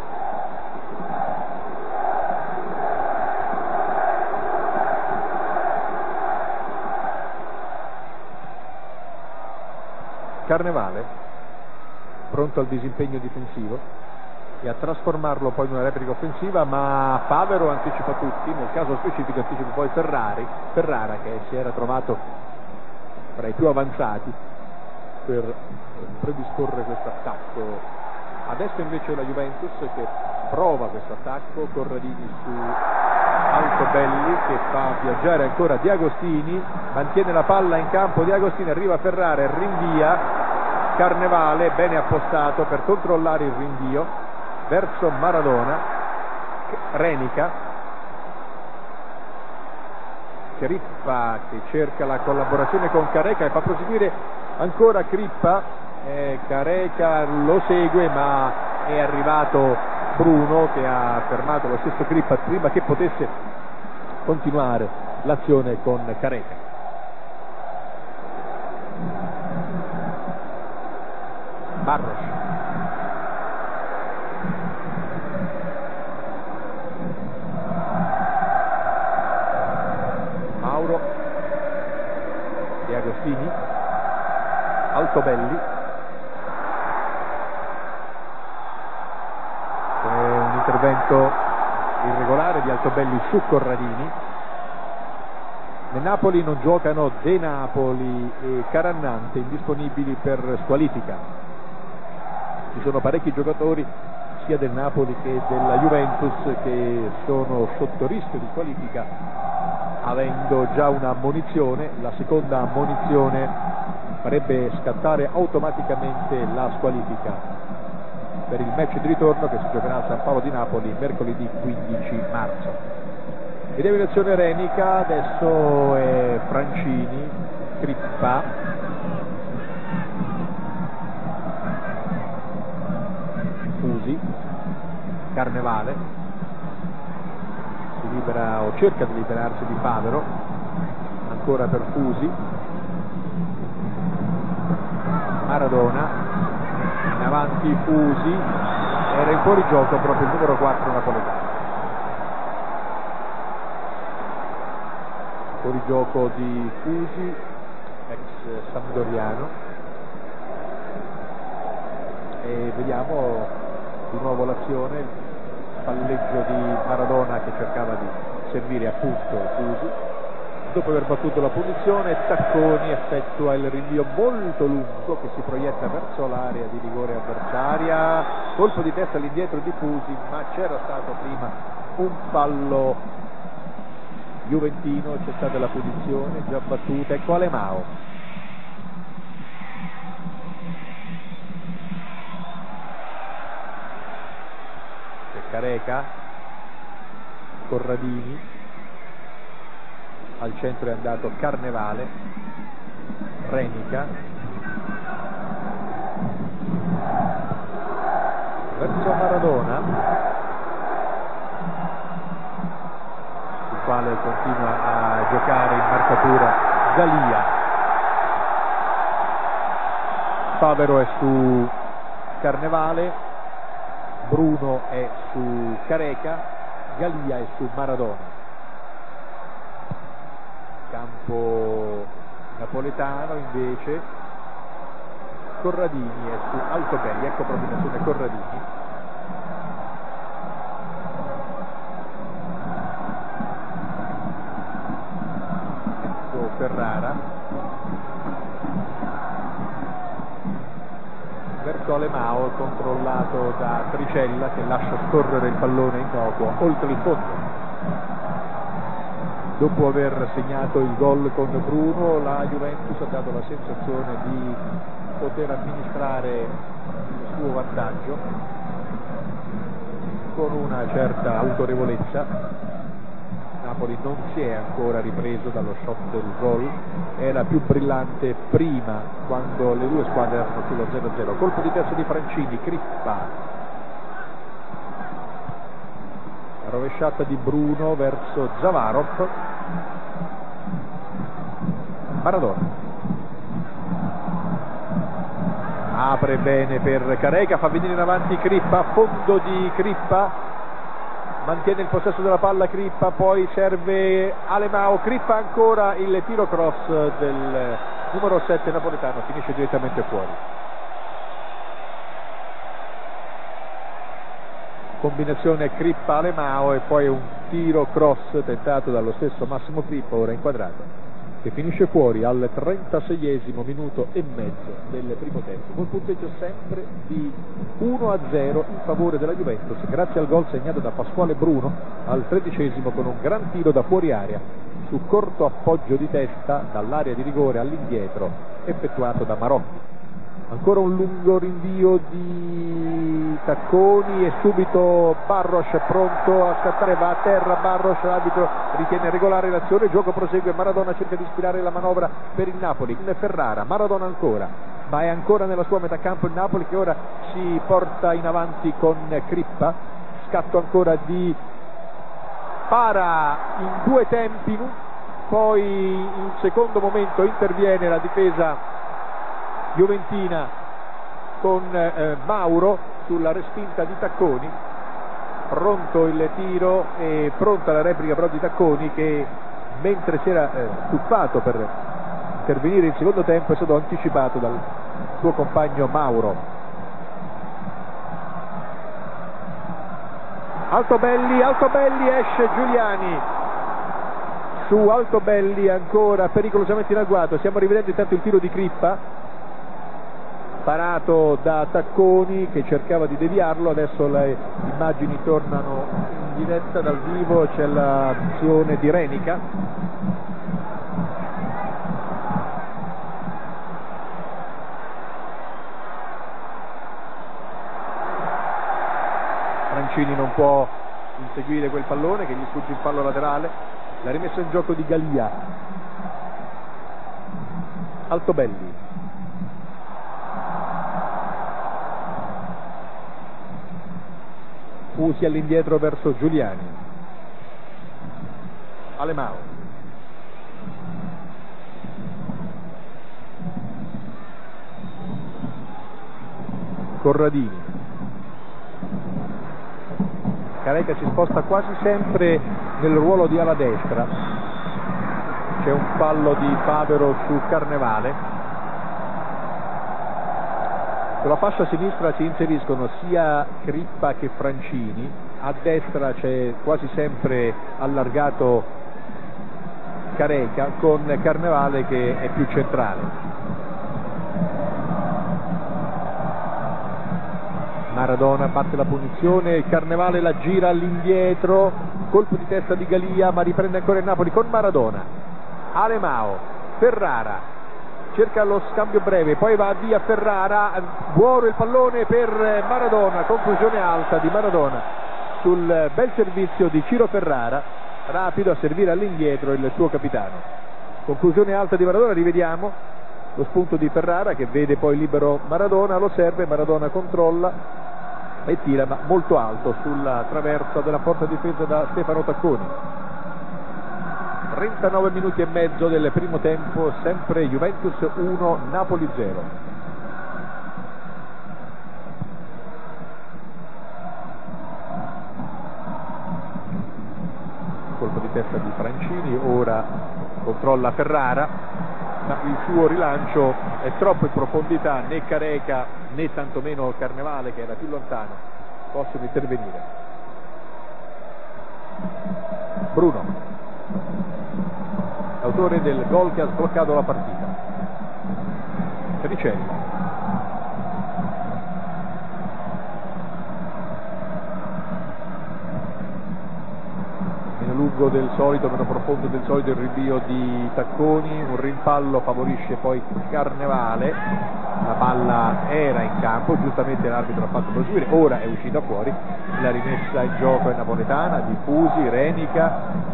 Carnevale pronto al disimpegno difensivo e a trasformarlo poi in una replica offensiva, ma Favero anticipa tutti, nel caso specifico anticipa poi Ferrari, Ferrara che si era trovato tra i più avanzati per predisporre questo attacco. Adesso invece la Juventus che prova questo attacco, Corradini su Altobelli che fa viaggiare ancora Di Agostini, mantiene la palla in campo Di Agostini, arriva Ferrara e rinvia. Carnevale bene appostato per controllare il rinvio verso Maradona. Renica, Crippa che cerca la collaborazione con Careca e fa proseguire ancora Crippa, eh, Careca lo segue ma è arrivato Bruno che ha fermato lo stesso Crippa prima che potesse continuare l'azione con Careca. Barros, Altobelli. C'è un intervento irregolare di Altobelli su Corradini. Nel Napoli non giocano De Napoli e Carannante, indisponibili per squalifica. Ci sono parecchi giocatori sia del Napoli che della Juventus che sono sotto rischio di squalifica, avendo già una ammonizione. La seconda ammonizione farebbe scattare automaticamente la squalifica per il match di ritorno che si giocherà a San Paolo di Napoli mercoledì quindici marzo. Vediamo in azione Renica, adesso è Francini, Crippa, Fusi, Carnevale, si libera o cerca di liberarsi di Favero, ancora per Fusi, Maradona, in avanti Fusi, era in fuorigioco proprio il numero quattro napoletano. Fuorigioco di Fusi, ex sampdoriano, e vediamo di nuovo l'azione, il palleggio di Maradona che cercava di servire appunto Fusi. Dopo aver battuto la punizione, Tacconi effettua il rinvio molto lungo che si proietta verso l'area di rigore avversaria, colpo di testa all'indietro di Fusi, ma c'era stato prima un fallo juventino, c'è stata la punizione già battuta. Ecco Alemao, c'è Careca, Corradini, al centro è andato Carnevale, Renica, verso Maradona, il quale continua a giocare in marcatura Galia. Favero è su Carnevale, Bruno è su Careca, Galia è su Maradona. Campo napoletano invece, Corradini è su Altobelli, ecco proprio l'azione Corradini. Ecco Ferrara, verso Alemao, controllato da Tricella che lascia scorrere il pallone innocuo oltre il fondo. Dopo aver segnato il gol con Bruno, la Juventus ha dato la sensazione di poter amministrare il suo vantaggio con una certa autorevolezza. Napoli non si è ancora ripreso dallo shock del gol, era più brillante prima quando le due squadre erano sullo zero zero. Colpo di testa di Francini, Crippa, rovesciata di Bruno verso Zavarov, Maradona apre bene per Careca, fa venire in avanti Crippa, fondo di Crippa, mantiene il possesso della palla Crippa, poi serve Alemao, Crippa ancora, il tiro cross del numero sette napoletano finisce direttamente fuori. Combinazione Crippa-Alemao e poi un tiro cross tentato dallo stesso Massimo Crippa, ora inquadrato, che finisce fuori al trentaseiesimo minuto e mezzo del primo tempo, col punteggio sempre di uno a zero in favore della Juventus, grazie al gol segnato da Pasquale Bruno al tredicesimo con un gran tiro da fuori area su corto appoggio di testa dall'area di rigore all'indietro effettuato da Marotti. Ancora un lungo rinvio di Tacconi e subito Barros pronto a scattare, va a terra Barros, l'arbitro ritiene regolare l'azione, il gioco prosegue, Maradona cerca di ispirare la manovra per il Napoli, Ferrara, Maradona ancora, ma è ancora nella sua metà campo il Napoli che ora si porta in avanti con Crippa, scatto ancora di Para in due tempi, poi in secondo momento interviene la difesa juventina con eh, Mauro sulla respinta di Tacconi, pronto il tiro e pronta la replica però di Tacconi che mentre si era eh, tuffato per intervenire in secondo tempo è stato anticipato dal suo compagno Mauro. Altobelli, Altobelli, esce Giuliani su Altobelli, ancora pericolosamente in agguato. Stiamo rivedendo intanto il tiro di Crippa, parato da Tacconi che cercava di deviarlo. Adesso le immagini tornano in diretta dal vivo, c'è l'azione di Renica. Francini non può inseguire quel pallone che gli sfugge il fallo laterale. La rimessa in gioco di Galia. Altobelli. Fusi all'indietro verso Giuliani. Alemao. Corradini. Careca si sposta quasi sempre nel ruolo di ala destra. C'è un fallo di Favero su Carnevale. Sulla fascia sinistra si inseriscono sia Crippa che Francini, a destra c'è quasi sempre allargato Careca con Carnevale che è più centrale. Maradona batte la punizione, Carnevale la gira all'indietro, colpo di testa di Galia, ma riprende ancora il Napoli con Maradona. Alemao, Ferrara, cerca lo scambio breve, poi va via Ferrara, buono il pallone per Maradona, conclusione alta di Maradona sul bel servizio di Ciro Ferrara, rapido a servire all'indietro il suo capitano. Conclusione alta di Maradona, rivediamo lo spunto di Ferrara che vede poi libero Maradona, lo serve, Maradona controlla e tira, ma molto alto sulla traversa della porta difesa da Stefano Tacconi. trentanove minuti e mezzo del primo tempo, sempre Juventus uno, Napoli zero. Colpo di testa di Francini, ora controlla Ferrara, ma il suo rilancio è troppo in profondità, né Careca né tantomeno Carnevale, che era più lontano, possono intervenire. Bruno, autore del gol che ha sbloccato la partita. Tricelli. Meno lungo del solito, meno profondo del solito il rinvio di Tacconi, un rimpallo favorisce poi Carnevale. La palla era in campo, giustamente l'arbitro ha fatto proseguire, ora è uscita fuori. La rimessa in gioco è napoletana, di Fusi, Renica,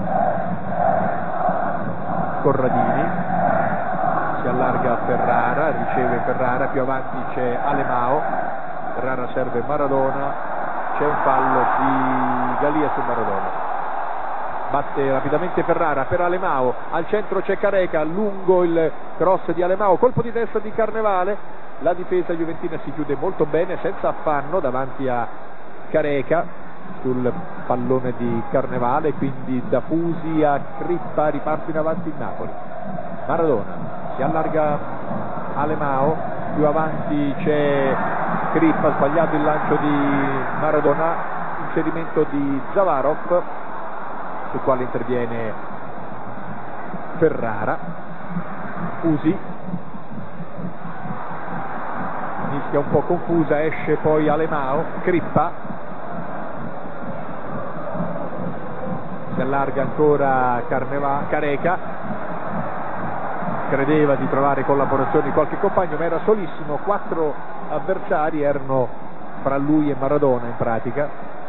Corradini, si allarga Ferrara, riceve Ferrara, più avanti c'è Alemao, Ferrara serve Maradona, c'è un fallo di Galia su Maradona. Batte rapidamente Ferrara per Alemao, al centro c'è Careca, lungo il cross di Alemao, colpo di testa di Carnevale. La difesa juventina si chiude molto bene, senza affanno davanti a Careca sul pallone di Carnevale, quindi da Fusi a Crippa riparte in avanti il Napoli. Maradona, si allarga Alemao, più avanti c'è Crippa, sbagliato il lancio di Maradona, inserimento di Zavarov, sul quale interviene Ferrara. Fusi mischia un po' confusa, esce poi Alemao, Crippa, si allarga ancora Carneva, Careca, credeva di trovare collaborazione di qualche compagno ma era solissimo, quattro avversari erano fra lui e Maradona in pratica.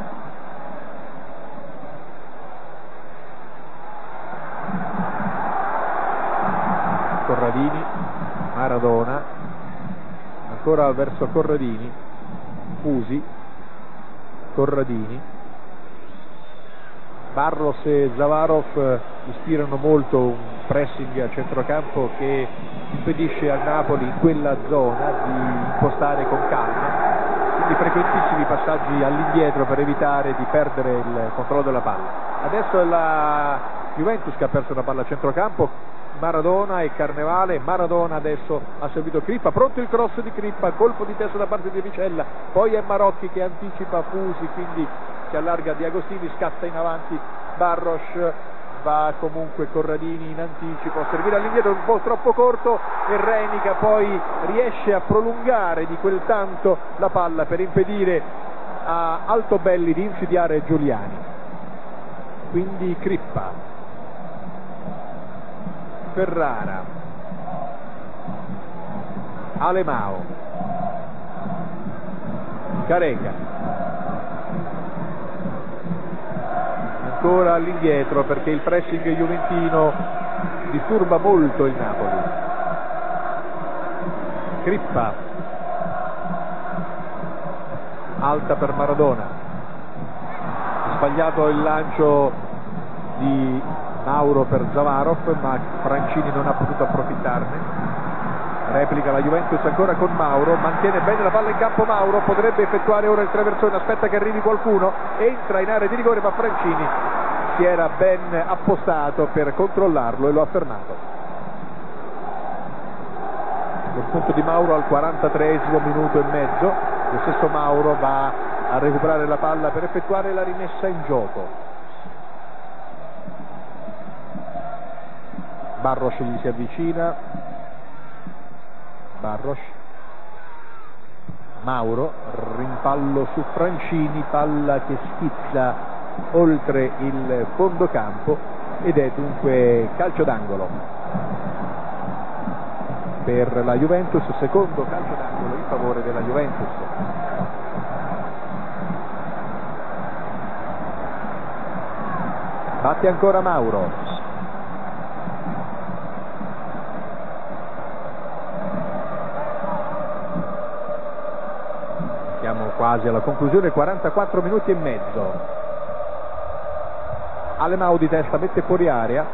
Corradini, Maradona, ancora verso Corradini, Fusi, Corradini, Barros e Zavarov ispirano molto un pressing a centrocampo che impedisce al Napoli in quella zona di impostare con calma, quindi frequentissimi passaggi all'indietro per evitare di perdere il controllo della palla. Adesso è la Juventus che ha perso la palla a centrocampo, Maradona e Carnevale. Maradona adesso ha servito Crippa, pronto il cross di Crippa, colpo di testa da parte di Vicella, poi è Marocchi che anticipa Fusi, quindi si allarga Di Agostini, scatta in avanti Barros, va comunque Corradini in anticipo a servire all'indietro un po' troppo corto e Renica poi riesce a prolungare di quel tanto la palla per impedire a Altobelli di insidiare Giuliani. Quindi Crippa, Ferrara, Alemao, Careca, ancora all'indietro perché il pressing juventino disturba molto il Napoli. Crippa, alta per Maradona, sbagliato il lancio di Mauro per Zavarov, ma Francini non ha potuto approfittarne. Replica la Juventus ancora con Mauro, mantiene bene la palla in campo Mauro, potrebbe effettuare ora il traversone, aspetta che arrivi qualcuno, entra in area di rigore ma Francini si era ben appostato per controllarlo e lo ha fermato. Lo spunto di Mauro al quarantatreesimo minuto e mezzo, lo stesso Mauro va a recuperare la palla per effettuare la rimessa in gioco. Barros gli si avvicina, Barros, Mauro, rimpallo su Francini, palla che schizza oltre il fondo campo ed è dunque calcio d'angolo per la Juventus, secondo calcio d'angolo in favore della Juventus. Batte ancora Mauro, siamo quasi alla conclusione, quarantaquattro minuti e mezzo. Alemao di testa mette fuori area,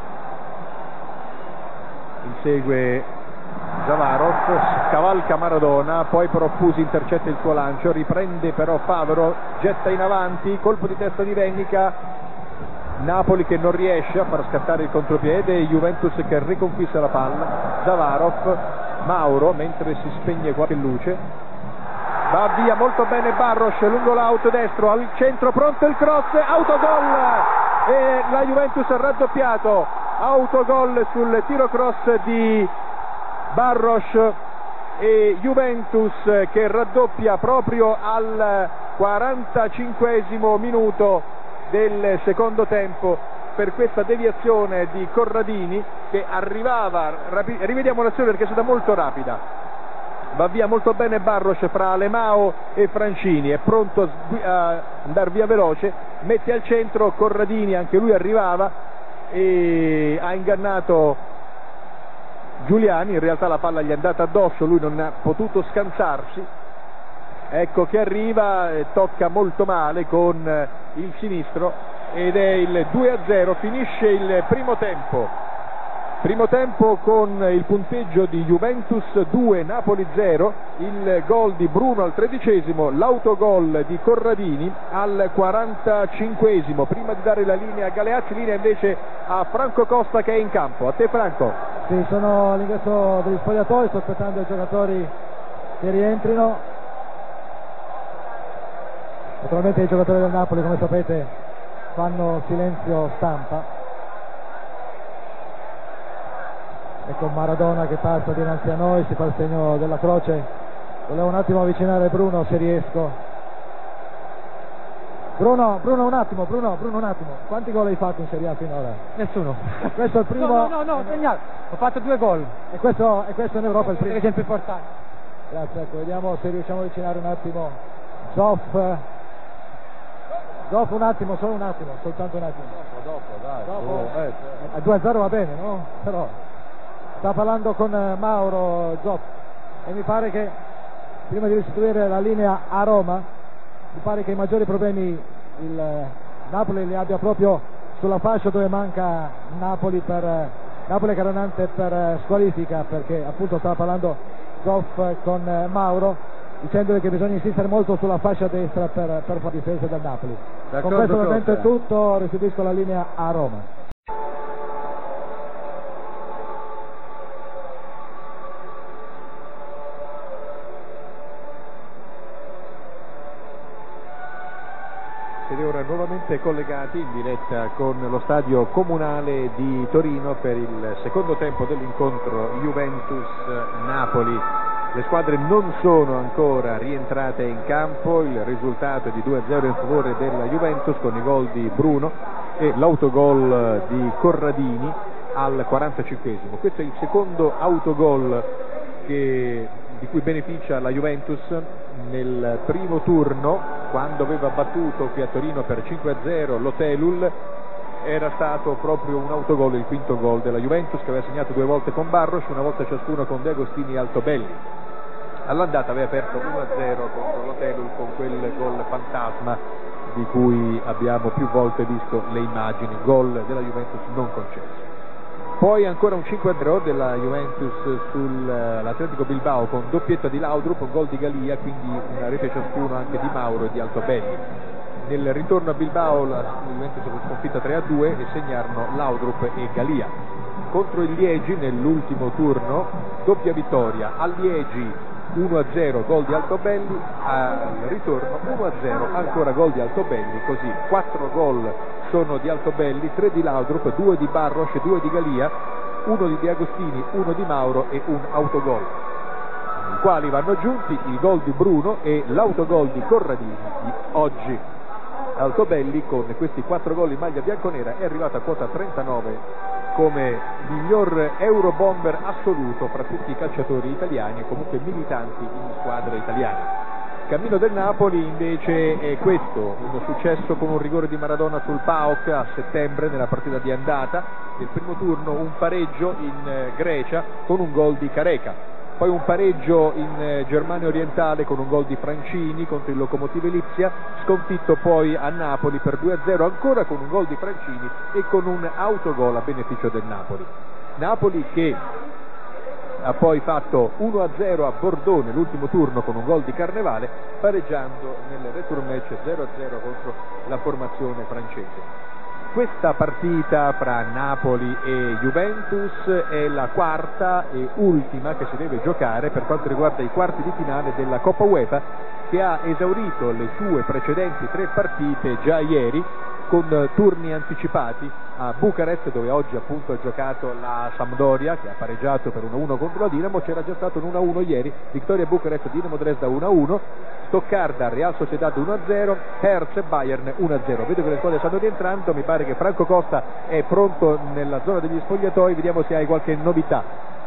insegue Zavarov, scavalca Maradona, poi però Fusi intercetta il suo lancio, riprende però Favero, getta in avanti, colpo di testa di Renica, Napoli che non riesce a far scattare il contropiede e Juventus che riconquista la palla. Zavarov, Mauro mentre si spegne qualche luce, va via molto bene Barros lungo l'auto destro, al centro pronto il cross, autogol e la Juventus ha raddoppiato, autogol sul tiro cross di Barros e Juventus che raddoppia proprio al quarantacinquesimo minuto del secondo tempo per questa deviazione di Corradini che arrivava, rivediamo l'azione perché è stata molto rapida. Va via molto bene Barros fra Alemao e Francini, è pronto a andare via veloce, mette al centro Corradini, anche lui arrivava e ha ingannato Giuliani, in realtà la palla gli è andata addosso, lui non ha potuto scansarsi, ecco che arriva, tocca molto male con il sinistro ed è il due a zero, finisce il primo tempo. Primo tempo con il punteggio di Juventus due, Napoli zero, il gol di Bruno al tredicesimo, l'autogol di Corradini al quarantacinquesimo. Prima di dare la linea a Galeazzi, linea invece a Franco Costa che è in campo. A te Franco. Sì, sono all'ingresso degli spogliatoi, sto aspettando i giocatori che rientrino. Naturalmente i giocatori del Napoli, come sapete, fanno silenzio stampa. Ecco Maradona che passa dinanzi a noi, si fa il segno della croce. Volevo un attimo avvicinare Bruno se riesco. Bruno, Bruno un attimo, Bruno, Bruno un attimo. Quanti gol hai fatto in Serie A finora? Nessuno. Questo è il primo. No, no, no, no, segnato. Ho fatto due gol. E questo, e questo in Europa è il primo. Per esempio importante. Grazie, ecco, vediamo se riusciamo a avvicinare un attimo. Zoff. Zoff un attimo, solo un attimo, soltanto un attimo. Dopo, dopo, dai. Dopo. Eh, A due a zero va bene, no? Però sta parlando con Mauro Zoff e mi pare che prima di restituire la linea a Roma mi pare che i maggiori problemi il Napoli li abbia proprio sulla fascia dove manca Napoli per Napoli Caronante per squalifica, perché appunto stava parlando Zoff con Mauro dicendole che bisogna insistere molto sulla fascia destra per, per fare difesa del Napoli. Con questo momento è tutto, restituisco la linea a Roma. ed ora nuovamente collegati in diretta con lo stadio comunale di Torino per il secondo tempo dell'incontro Juventus-Napoli. Le squadre non sono ancora rientrate in campo, il risultato è di due a zero in favore della Juventus con i gol di Bruno e l'autogol di Corradini al quarantacinquesimo. Questo è il secondo autogol che, di cui beneficia la Juventus. Nel primo turno, quando aveva battuto qui a Torino per cinque a zero l'Otelul, era stato proprio un autogol, il quinto gol della Juventus, che aveva segnato due volte con Barros, una volta ciascuno con De Agostini e Altobelli. All'andata aveva aperto uno a zero contro l'Otelul con quel gol fantasma di cui abbiamo più volte visto le immagini, gol della Juventus non concesso. Poi ancora un cinque a zero della Juventus sull'Atletico Bilbao con doppietta di Laudrup, un gol di Galia, quindi una rete ciascuno anche di Mauro e di Altobelli. Nel ritorno a Bilbao la Juventus fu sconfitta tre a due e segnarono Laudrup e Galia. Contro il Liegi nell'ultimo turno doppia vittoria, a Liegi uno a zero gol di Altobelli, al ritorno uno a zero ancora gol di Altobelli, così quattro gol sono di Altobelli, tre di Laudrup, due di Barros e due di Galia, uno di De Agostini, uno di Mauro e un autogol, i quali vanno aggiunti il gol di Bruno e l'autogol di Corradini di oggi. Altobelli con questi quattro gol in maglia bianconera è arrivato a quota trentanove come miglior Eurobomber assoluto fra tutti i calciatori italiani e comunque militanti in squadre italiane. Cammino del Napoli invece è questo, un successo con un rigore di Maradona sul P A O K a settembre nella partita di andata, nel primo turno un pareggio in Grecia con un gol di Careca, poi un pareggio in Germania orientale con un gol di Francini contro il Lokomotiv Lipsia, sconfitto poi a Napoli per due a zero ancora con un gol di Francini e con un autogol a beneficio del Napoli. Napoli che ha poi fatto uno a zero a Bordeaux nell'ultimo turno con un gol di Carnevale, pareggiando nel return match zero a zero contro la formazione francese. Questa partita fra Napoli e Juventus è la quarta e ultima che si deve giocare per quanto riguarda i quarti di finale della Coppa UEFA, che ha esaurito le sue precedenti tre partite già ieri con turni anticipati a Bucarest, dove oggi appunto ha giocato la Sampdoria che ha pareggiato per uno a uno contro la Dinamo. C'era già stato un uno a uno ieri, vittoria Bucarest, Dinamo Dresda uno a uno, Stoccarda Real Sociedad uno a zero, Hertz e Bayern uno a zero. Vedo che le squadre stanno rientrando, mi pare che Franco Costa è pronto nella zona degli spogliatoi, vediamo se hai qualche novità.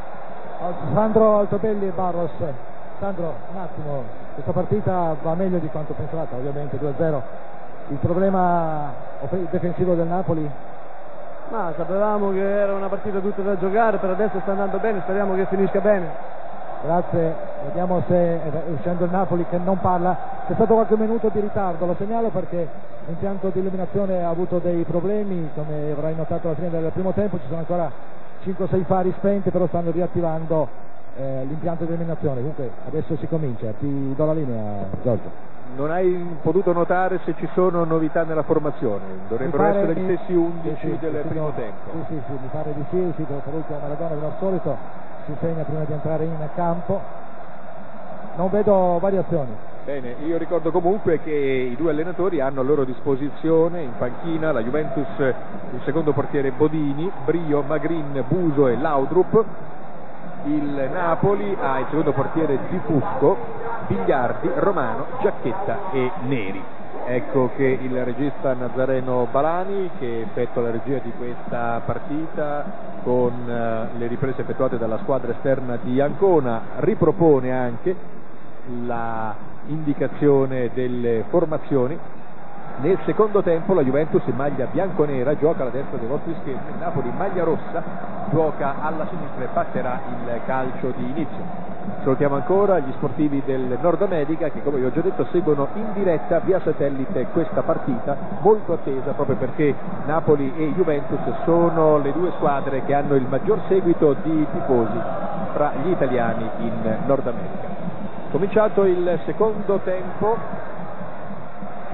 Sandro Altobelli e Barros. Sandro, un attimo, questa partita va meglio di quanto pensate, ovviamente due a zero. Il problema difensivo del Napoli? Ma sapevamo che era una partita tutta da giocare, per adesso sta andando bene, speriamo che finisca bene. Grazie, vediamo se uscendo il Napoli che non parla, c'è stato qualche minuto di ritardo, lo segnalo perché l'impianto di illuminazione ha avuto dei problemi, come avrai notato alla fine del primo tempo, ci sono ancora cinque o sei fari spenti, però stanno riattivando eh, l'impianto di illuminazione. Comunque adesso si comincia, ti do la linea Giorgio. Non hai potuto notare se ci sono novità nella formazione? Dovrebbero essere gli stessi undici sì, sì, del sì, primo no. tempo. Sì, sì, sì, mi pare di sì, sì, per ultimo Maradona come al solito si segna prima di entrare in campo. Non vedo variazioni. Bene, io ricordo comunque che i due allenatori hanno a loro disposizione in panchina la Juventus il secondo portiere Bodini, Brio, Magrin, Buso e Laudrup. Il Napoli ha il secondo portiere Di Fusco, Bigliardi, Romano, Giacchetta e Neri. Ecco che il regista Nazareno Balani, che effettua la regia di questa partita con uh, le riprese effettuate dalla squadra esterna di Ancona, ripropone anche la indicazione delle formazioni. Nel secondo tempo la Juventus in maglia bianconera gioca alla destra dei vostri schermi, il Napoli in maglia rossa gioca alla sinistra e batterà il calcio di inizio. Salutiamo ancora gli sportivi del Nord America che, come vi ho già detto, seguono in diretta via satellite questa partita molto attesa, proprio perché Napoli e Juventus sono le due squadre che hanno il maggior seguito di tifosi fra gli italiani in Nord America. Cominciato il secondo tempo,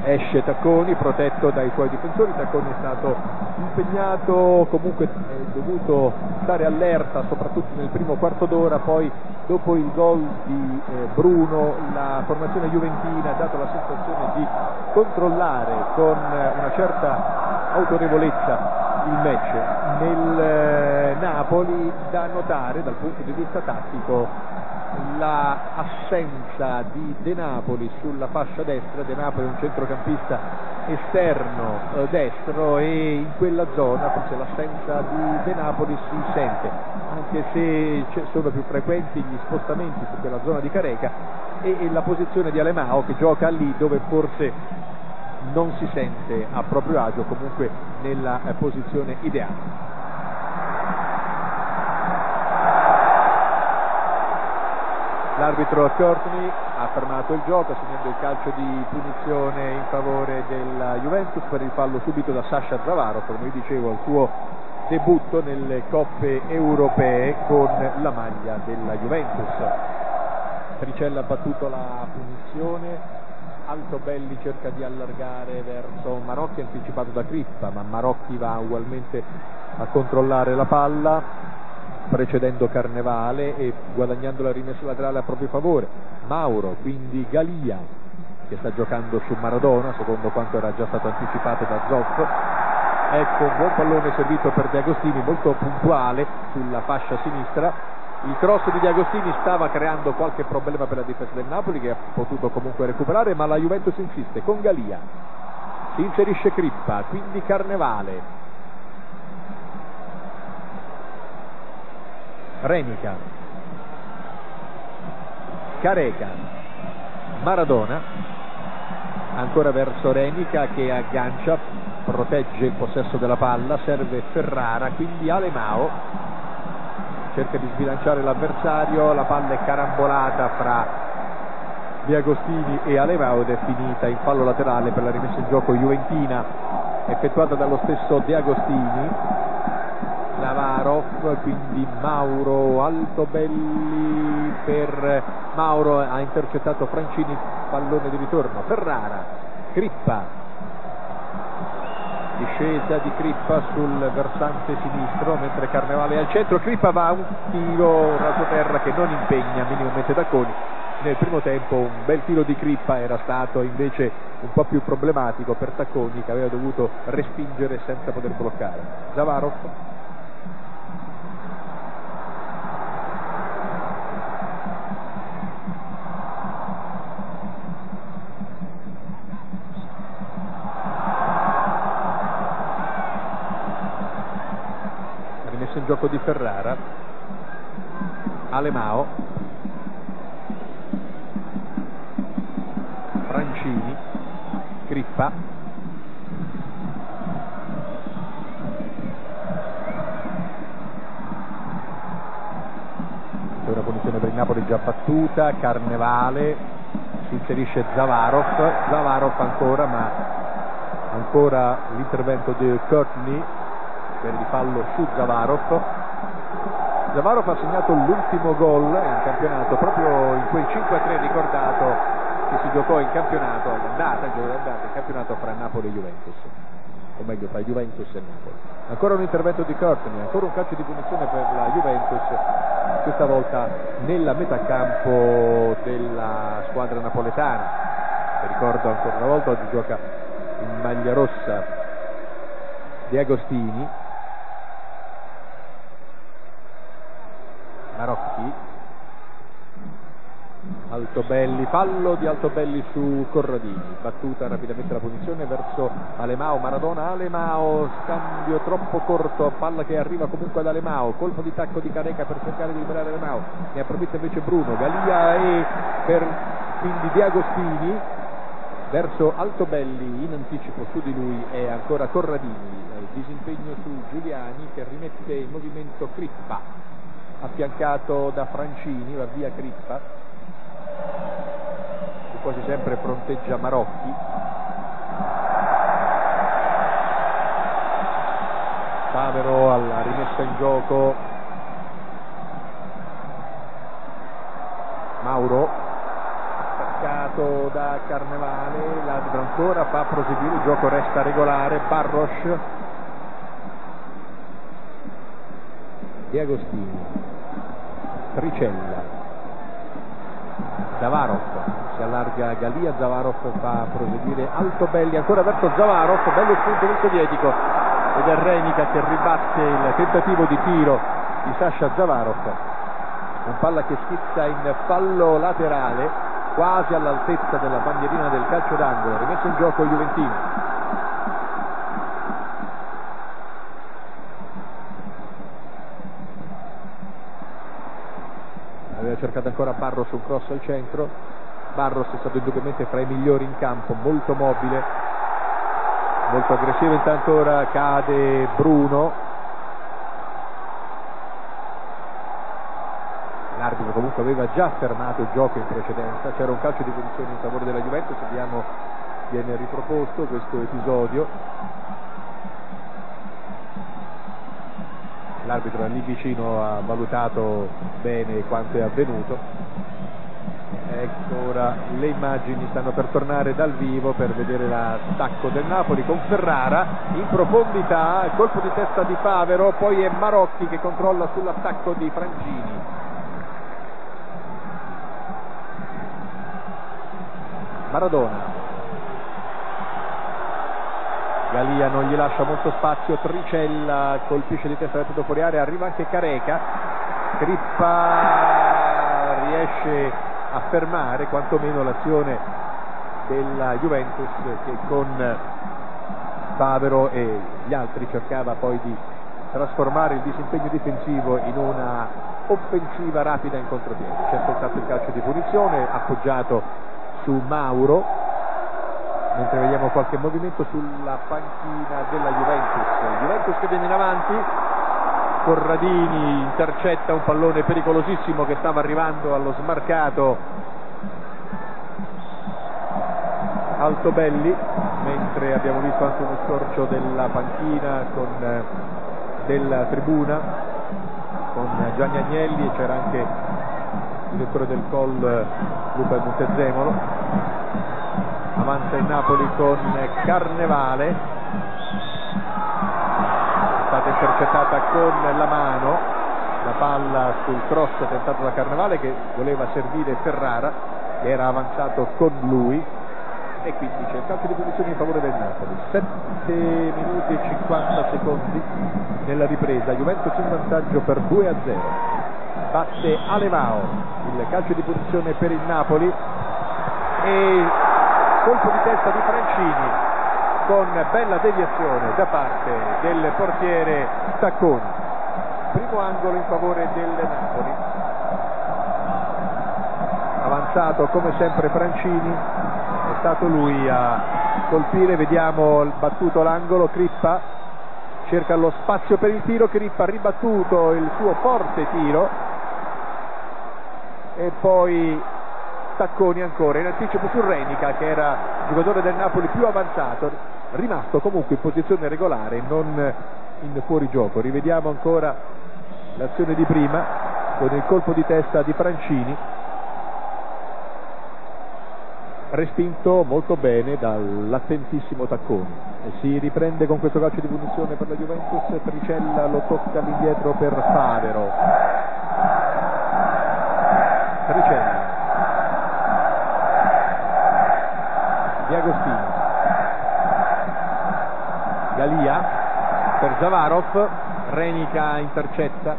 esce Tacconi protetto dai suoi difensori. Tacconi è stato impegnato, comunque è dovuto stare allerta soprattutto nel primo quarto d'ora, poi dopo il gol di eh, Bruno la formazione juventina ha dato la sensazione di controllare con una certa autorevolezza il match. Nel eh, Napoli da notare dal punto di vista tattico la assenza di De Napoli sulla fascia destra. De Napoli è un centrocampista esterno eh, destro, e in quella zona forse l'assenza di De Napoli si sente, anche se sono più frequenti gli spostamenti su quella zona di Careca, e, e la posizione di Alemao che gioca lì dove forse non si sente a proprio agio, comunque nella eh, posizione ideale. L'arbitro Courtney ha fermato il gioco, segnando il calcio di punizione in favore della Juventus per il fallo subito da Sasha Zavarov, come vi dicevo, al suo debutto nelle coppe europee con la maglia della Juventus. Tricella ha battuto la punizione, Altobelli cerca di allargare verso Marocchi, anticipato da Crippa, ma Marocchi va ugualmente a controllare la palla, precedendo Carnevale e guadagnando la rimessa laterale a proprio favore. Mauro, quindi Galia, che sta giocando su Maradona secondo quanto era già stato anticipato da Zoff. Ecco un buon pallone servito per De Agostini, molto puntuale sulla fascia sinistra. Il cross di De Agostini stava creando qualche problema per la difesa del Napoli, che ha potuto comunque recuperare, ma la Juventus insiste con Galia. Si inserisce Crippa, quindi Carnevale, Renica, Careca, Maradona, ancora verso Renica che aggancia, protegge il possesso della palla, serve Ferrara, quindi Alemao cerca di sbilanciare l'avversario, la palla è carambolata fra De Agostini e Alemao ed è finita in fallo laterale per la rimessa in gioco juventina effettuata dallo stesso De Agostini. Zavarov, quindi Mauro, Altobelli per Mauro, ha intercettato Francini, pallone di ritorno. Ferrara, Crippa, discesa di Crippa sul versante sinistro mentre Carnevale è al centro. Crippa va a un tiro rasoterra che non impegna minimamente Tacconi. Nel primo tempo un bel tiro di Crippa era stato invece un po' più problematico per Tacconi, che aveva dovuto respingere senza poter bloccare. Zavarov, in gioco di Ferrara, Alemao, Francini, Crippa, c'è una punizione per il Napoli già battuta. Carnevale, si inserisce Zavarov, Zavarov ancora, ma ancora l'intervento di Courtney per il fallo su Zavarov. Zavarov ha segnato l'ultimo gol in campionato proprio in quel cinque a tre ricordato che si giocò in campionato all'andata, il gioco d'andata in campionato fra Napoli e Juventus, o meglio fra Juventus e Napoli. Ancora un intervento di Courtney, ancora un calcio di punizione per la Juventus, questa volta nella metà campo della squadra napoletana. Vi ricordo ancora una volta, oggi gioca in maglia rossa De Agostini. Marocchi, Altobelli, fallo di Altobelli su Corradini, battuta rapidamente la punizione verso Alemao, Maradona, Alemao, scambio troppo corto, palla che arriva comunque ad Alemao, colpo di tacco di Careca per cercare di liberare Alemao, ne approfitta invece Bruno, Galia e per quindi De Agostini verso Altobelli, in anticipo su di lui è ancora Corradini, disimpegno su Giuliani che rimette in movimento Crippa, affiancato da Francini, va via Crippa, che quasi sempre fronteggia Marocchi. Favero alla rimessa in gioco, Mauro, attaccato da Carnevale, l'arbitro non ancora, fa proseguire il gioco, resta regolare. Barros, Di Agostini, Tricella, Zavarov, si allarga Galia, Zavarov fa proseguire Altobelli, ancora verso Zavarov, bello spunto del sovietico, ed è Renica che ribatte il tentativo di tiro di Sasha Zavarov. Un palla che schizza in fallo laterale, quasi all'altezza della bandierina del calcio d'angolo, rimesso in gioco Juventino. Aveva cercato ancora Barros un cross al centro. Barros è stato indubbiamente fra i migliori in campo, molto mobile, molto aggressivo. Intanto ora cade Bruno. L'arbitro comunque aveva già fermato il gioco in precedenza, c'era un calcio di punizione in favore della Juventus, vediamo, viene riproposto questo episodio. L'arbitro lì vicino ha valutato bene quanto è avvenuto. Ecco, ora le immagini stanno per tornare dal vivo per vedere l'attacco del Napoli con Ferrara in profondità, colpo di testa di Favero, poi è Marocchi che controlla sull'attacco di Francini. Maradona, Galia non gli lascia molto spazio, Tricella colpisce di testa da fuori area, arriva anche Careca, Crippa riesce a fermare quantomeno l'azione della Juventus che con Favero e gli altri cercava poi di trasformare il disimpegno difensivo in una offensiva rapida in contropiede. C'è soltanto il calcio di punizione appoggiato su Mauro, mentre vediamo qualche movimento sulla panchina della Juventus. Juventus che viene in avanti, Corradini intercetta un pallone pericolosissimo che stava arrivando allo smarcato Altobelli, mentre abbiamo visto anche uno scorcio della panchina con, eh, della tribuna con Gianni Agnelli, e c'era anche il direttore del Col Luca Montezemolo. Avanza il Napoli con Carnevale, è stata intercettata con la mano la palla sul cross tentato da Carnevale, che voleva servire Ferrara che era avanzato con lui, e quindi c'è il calcio di punizione in favore del Napoli. Sette minuti e cinquanta secondi nella ripresa, Juventus in vantaggio per due a zero. Batte Alemao, il calcio di punizione per il Napoli, e colpo di testa di Francini con bella deviazione da parte del portiere Tacconi. Primo angolo in favore del Napoli. Avanzato come sempre Francini, è stato lui a colpire, vediamo il battuto l'angolo. Crippa cerca lo spazio per il tiro, Crippa ha ribattuto il suo forte tiro, e poi Tacconi ancora in anticipo su Renica, che era il giocatore del Napoli più avanzato, rimasto comunque in posizione regolare, non in fuorigioco. Rivediamo ancora l'azione di prima con il colpo di testa di Francini, respinto molto bene dall'attentissimo Tacconi, e si riprende con questo calcio di punizione per la Juventus. Tricella lo tocca all'indietro per Favero. Tricella, Di Agostini, Galia per Zavarov, Renica intercetta,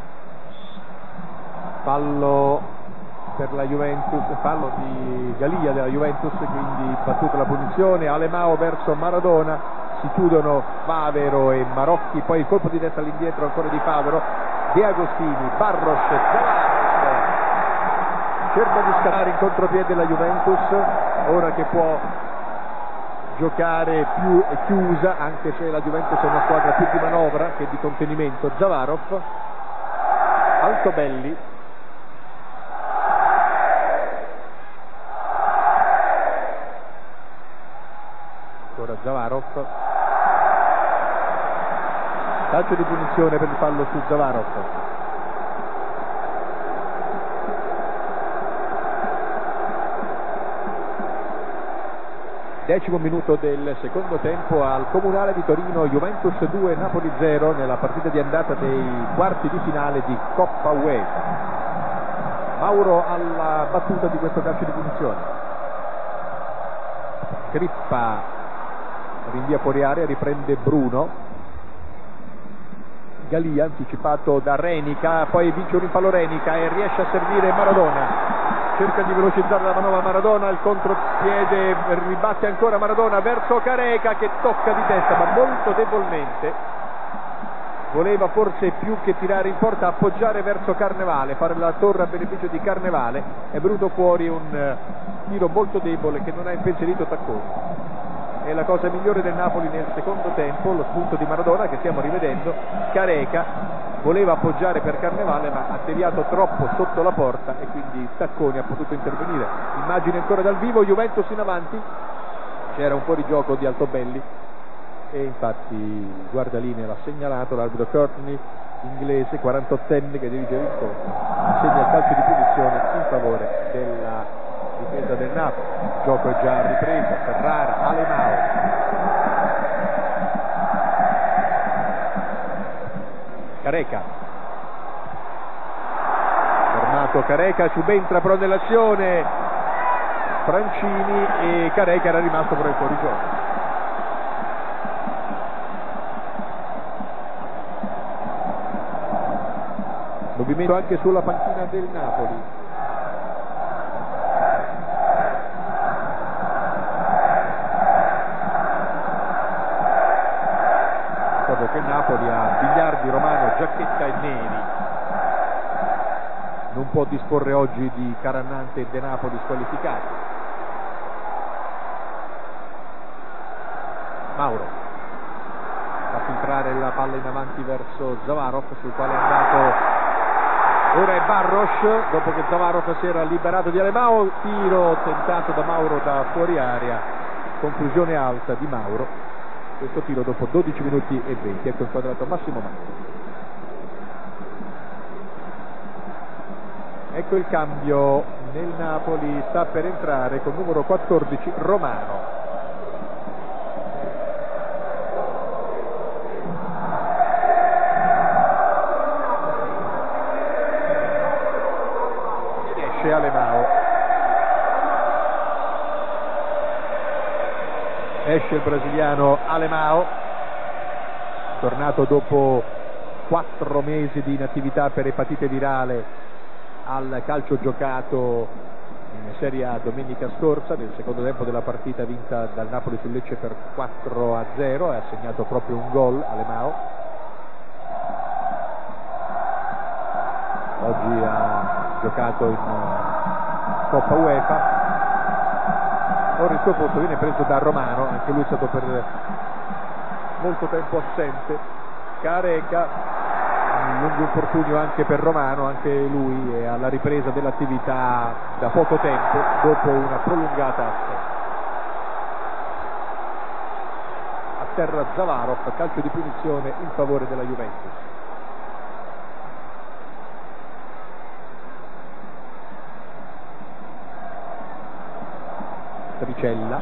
fallo per la Juventus, fallo di Galia della Juventus, quindi battuta la punizione. Alemao verso Maradona, si chiudono Favero e Marocchi, poi il colpo di testa all'indietro ancora di Favero. De Agostini, Barros, Zavarov cerca di scattare in contropiede la Juventus, ora che può giocare più chiusa, anche se la Juventus è una squadra più di manovra che di contenimento. Zavarov, Altobelli, ancora Zavarov, calcio di punizione per il fallo su Zavarov. Decimo minuto del secondo tempo al Comunale di Torino, Juventus due, Napoli zero nella partita di andata dei quarti di finale di Coppa UEFA. Mauro alla battuta di questo calcio di punizione. Crippa rinvia fuori area, riprende Bruno. Galia anticipato da Renica, poi vince un rimpallo Renica e riesce a servire Maradona, cerca di velocizzare la manovra Maradona, il contropiede, ribatte ancora Maradona verso Careca che tocca di testa ma molto debolmente, voleva forse più che tirare in porta appoggiare verso Carnevale, fare la torre a beneficio di Carnevale, è venuto fuori un tiro molto debole che non ha impensierito Tacconi. È la cosa migliore del Napoli nel secondo tempo, lo spunto di Maradona che stiamo rivedendo. Careca voleva appoggiare per Carnevale ma ha deviato troppo sotto la porta e quindi Tacconi ha potuto intervenire. Immagine ancora dal vivo, Juventus in avanti, c'era un fuorigioco di Altobelli e infatti il guardalinea l'ha segnalato, l'arbitro Courtney, inglese, quarantottenne che dirige l'incontro, segna il calcio di punizione in favore della difesa del Napoli. Il gioco è già ripreso, Ferrara, Alemao, Careca, fermato Careca, subentra però nell'azione Francini e Careca era rimasto però in fuorigioco. Movimento anche sulla panchina del Napoli. Che Napoli ha Bigliardi, Romano, Giacchetta e Neri, non può disporre oggi di Carannante e De Napoli squalificati. Mauro fa filtrare la palla in avanti verso Zavarov, sul quale è andato ora è Barros, dopo che Zavarov si era liberato di Alemao, tiro tentato da Mauro da fuori area, conclusione alta di Mauro. Questo tiro dopo dodici minuti e venti, ecco inquadrato Massimo Mauro. Ecco il cambio nel Napoli, sta per entrare con numero quattordici Romano. Esce Alemao. Esce il brasiliano Alemao, tornato dopo quattro mesi di inattività per epatite virale al calcio giocato in Serie A domenica scorsa, nel secondo tempo della partita vinta dal Napoli sul Lecce per quattro a zero, e ha segnato proprio un gol Alemao. Oggi ha giocato in Coppa UEFA. Ora il suo posto viene preso da Romano, anche lui è stato per molto tempo assente. Careca, un lungo infortunio anche per Romano, anche lui è alla ripresa dell'attività da poco tempo dopo una prolungata assenza. A terra Zavarov, calcio di punizione in favore della Juventus. Tricella,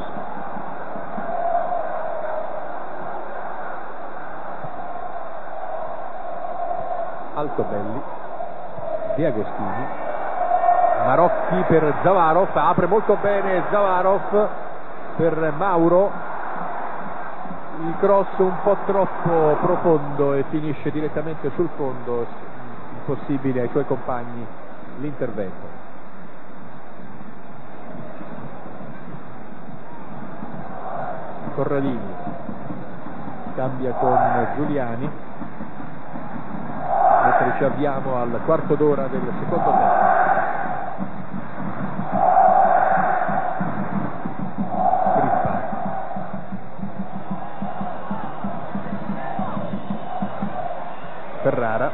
Altobelli, De Agostini, Marocchi per Zavarov, apre molto bene Zavarov per Mauro, il cross un po' troppo profondo e finisce direttamente sul fondo, impossibile ai suoi compagni l'intervento. Corradini cambia con Giuliani mentre ci avviamo al quarto d'ora del secondo tempo. Crippa, Ferrara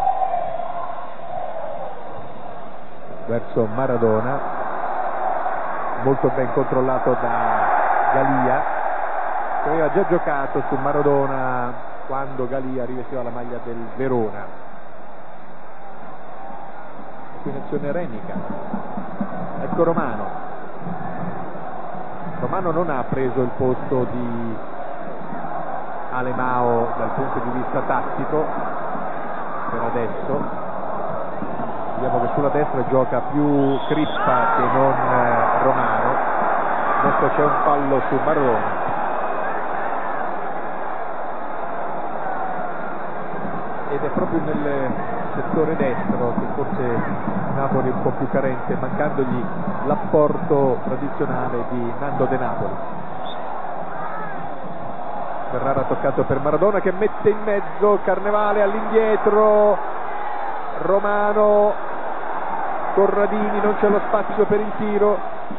verso Maradona, molto ben controllato da Galia, che aveva già giocato su Maradona quando Galia rivestiva la maglia del Verona. Qui in azione Renica, ecco Romano, Romano non ha preso il posto di Alemao dal punto di vista tattico per adesso. Vediamo che sulla destra gioca più Crippa che non eh, Romano. Adesso c'è un fallo su Maradona. Ed è proprio nel settore destro che forse Napoli è un po' più carente, mancandogli l'apporto tradizionale di Nando De Napoli. Ferrara toccato per Maradona che mette in mezzo, Carnevale all'indietro, Romano, Corradini, non c'è lo spazio per il tiro,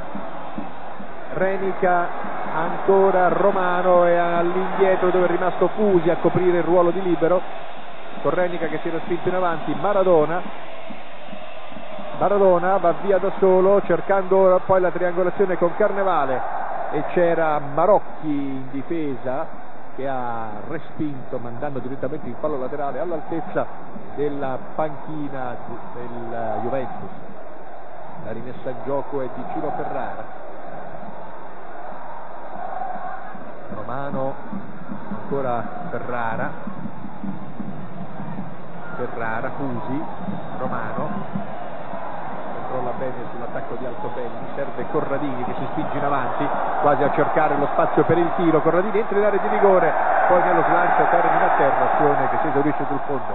Renica, ancora Romano e all'indietro dove è rimasto Fusi a coprire il ruolo di libero, con Renica che si era spinto in avanti. Maradona Maradona va via da solo cercando poi la triangolazione con Carnevale e c'era Marocchi in difesa che ha respinto mandando direttamente in fallo laterale all'altezza della panchina del Juventus. La rimessa in gioco è di Ciro Ferrara. Romano, ancora Ferrara Ferrara, Fusi, Romano controlla bene sull'attacco di Altobelli, serve Corradini che si spinge in avanti quasi a cercare lo spazio per il tiro. Corradini entra in area di rigore, poi nello slancio termina a terra, azione che si esaurisce sul fondo.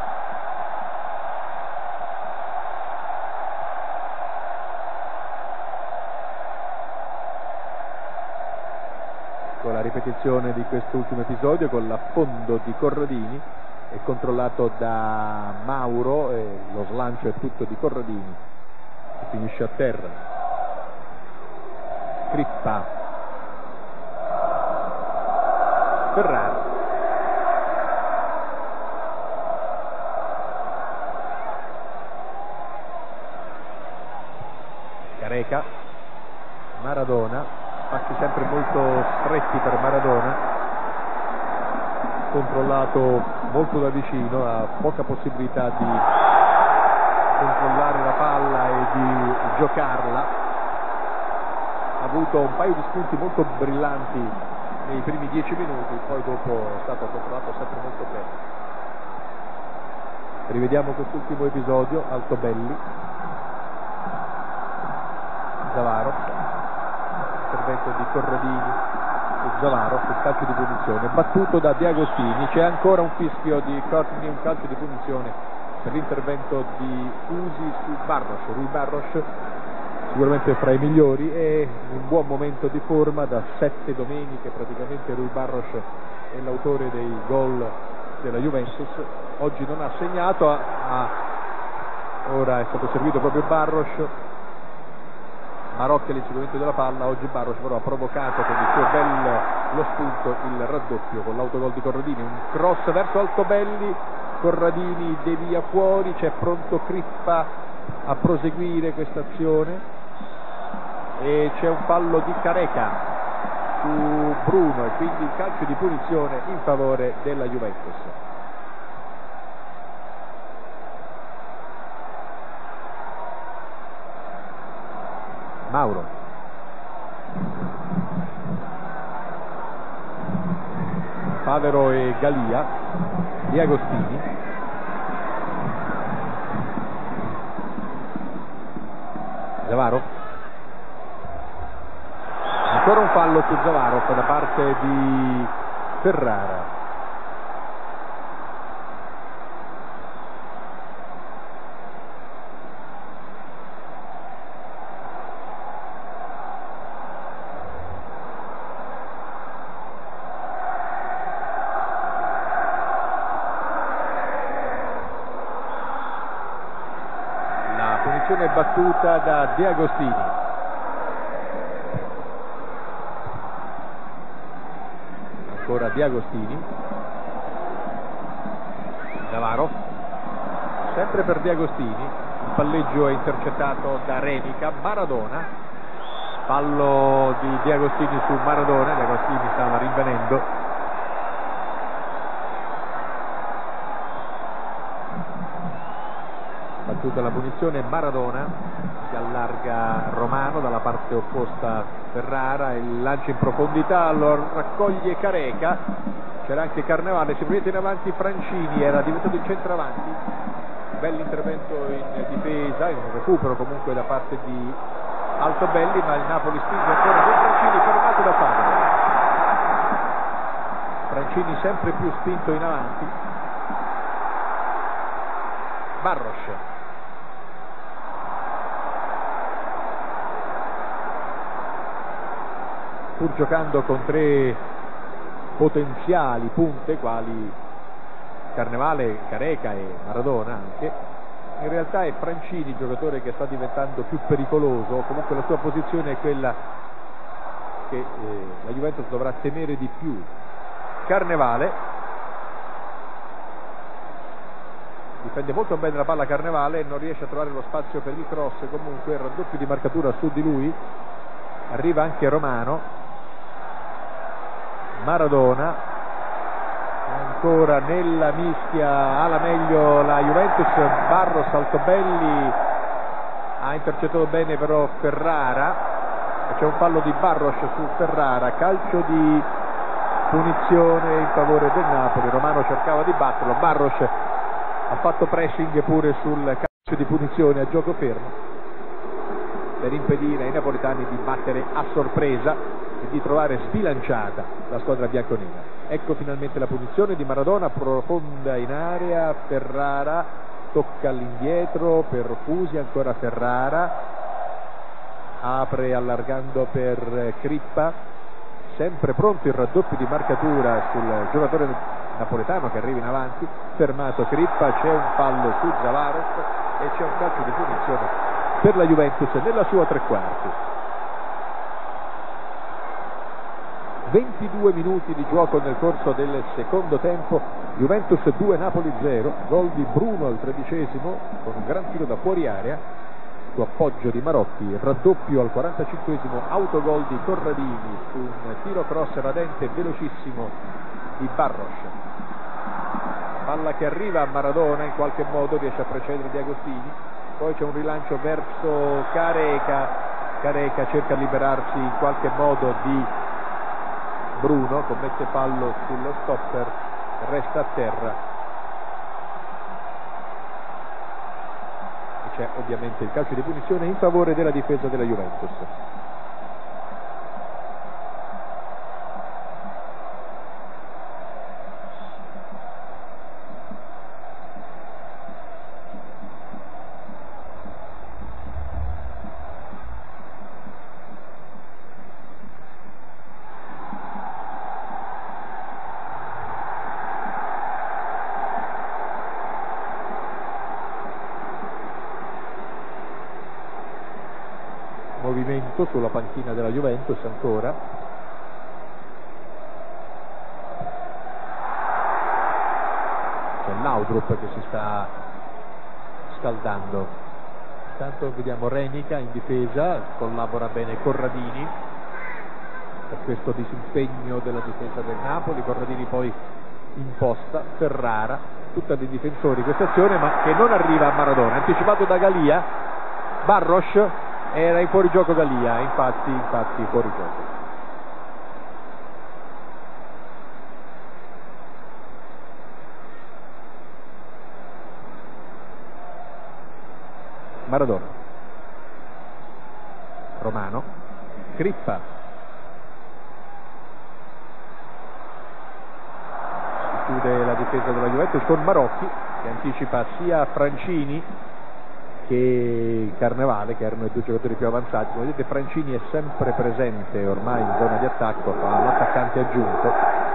Con la ripetizione di quest'ultimo episodio con l'affondo di Corradini è controllato da Mauro e lo slancio è tutto di Corradini che finisce a terra. Crippa, Ferrara, Careca, Maradona, spazi sempre molto stretti per Maradona, controllato molto da vicino, ha poca possibilità di controllare la palla e di giocarla. Ha avuto un paio di spunti molto brillanti nei primi dieci minuti, poi dopo è stato controllato sempre molto bene. Rivediamo quest'ultimo episodio. Altobelli, Zavaro, intervento di Corradini, Zavaro sul calcio di punizione battuto da Di Agostini. C'è ancora un fischio di Courtney, un calcio di punizione per l'intervento di Fusi su Barros. Rui Barros sicuramente fra i migliori e in un buon momento di forma, da sette domeniche praticamente Rui Barros è l'autore dei gol della Juventus. Oggi non ha segnato, ha, ha, ora è stato servito proprio Barros. Marocchi all'inseguimento della palla, oggi Barros però ha provocato con il suo bel lo spunto il raddoppio con l'autogol di Corradini. Un cross verso Altobelli, Corradini devia fuori, c'è pronto Crippa a proseguire questa azione e c'è un fallo di Careca su Bruno e quindi il calcio di punizione in favore della Juventus. Mauro, Favero e Galia, Di Agostini, Zavaro, ancora un fallo su Zavaro da parte di Ferrara. È battuta da Di Agostini. Ancora Di Agostini, Zavaro, sempre per Di Agostini, il palleggio è intercettato da Renica. Maradona, fallo di Di Agostini su Maradona. Di Agostini stava rinvenendo. Battuta ricevendo la punizione Maradona, si allarga Romano dalla parte opposta Ferrara, il lancio in profondità lo raccoglie Careca, c'era anche Carnevale, si prende in avanti Francini, era diventato il centravanti, bell'intervento in difesa, in un recupero comunque da parte di Altobelli, ma il Napoli spinge ancora con Francini, fermato da Fabio. Francini sempre più spinto in avanti. Barros. Pur giocando con tre potenziali punte quali Carnevale, Careca e Maradona anche, in realtà è Francini il giocatore che sta diventando più pericoloso, comunque la sua posizione è quella che eh, la Juventus dovrà temere di più. Carnevale difende molto bene la palla Carnevale, non riesce a trovare lo spazio per il cross, comunque il raddoppio di marcatura su di lui, arriva anche Romano, Maradona ancora nella mischia, ha la meglio la Juventus, Barros, Altobelli ha intercettato bene però Ferrara, c'è un fallo di Barros su Ferrara, calcio di punizione in favore del Napoli. Romano cercava di batterlo, Barros ha fatto pressing pure sul calcio di punizione a gioco fermo per impedire ai napoletani di battere a sorpresa e di trovare sbilanciata la squadra bianconera. Ecco finalmente la punizione di Maradona, profonda in area, Ferrara tocca all'indietro per Fusi, ancora Ferrara apre allargando per Crippa, sempre pronto il raddoppio di marcatura sul giocatore napoletano che arriva in avanti, fermato Crippa, c'è un fallo su Zavarov e c'è un calcio di punizione per la Juventus nella sua tre quarti. ventidue minuti di gioco nel corso del secondo tempo, Juventus due Napoli zero, gol di Bruno al tredicesimo con un gran tiro da fuori area su appoggio di Marocchi, raddoppio al quarantacinquesimo, autogol di Corradini su un tiro cross radente velocissimo di Barros, palla che arriva a Maradona, in qualche modo riesce a precedere Di Agostini, poi c'è un rilancio verso Careca, Careca cerca di liberarsi in qualche modo di Bruno, commette fallo sullo stopper, resta a terra e c'è ovviamente il calcio di punizione in favore della difesa della Juventus. Movimento sulla panchina della Juventus ancora, c'è Laudrup che si sta scaldando, intanto vediamo Renica in difesa, collabora bene Corradini per questo disimpegno della difesa del Napoli. Corradini poi imposta Ferrara, tutta dei difensori questa azione, ma che non arriva a Maradona, anticipato da Galia. Barros era in fuorigioco Galia, infatti, infatti fuorigioco. Maradona, Romano, Crippa, si chiude la difesa della Juventus con Marocchi che anticipa sia Francini che Carnevale, che erano i due giocatori più avanzati. Come vedete Francini è sempre presente ormai in zona di attacco, fa l'attaccante aggiunto.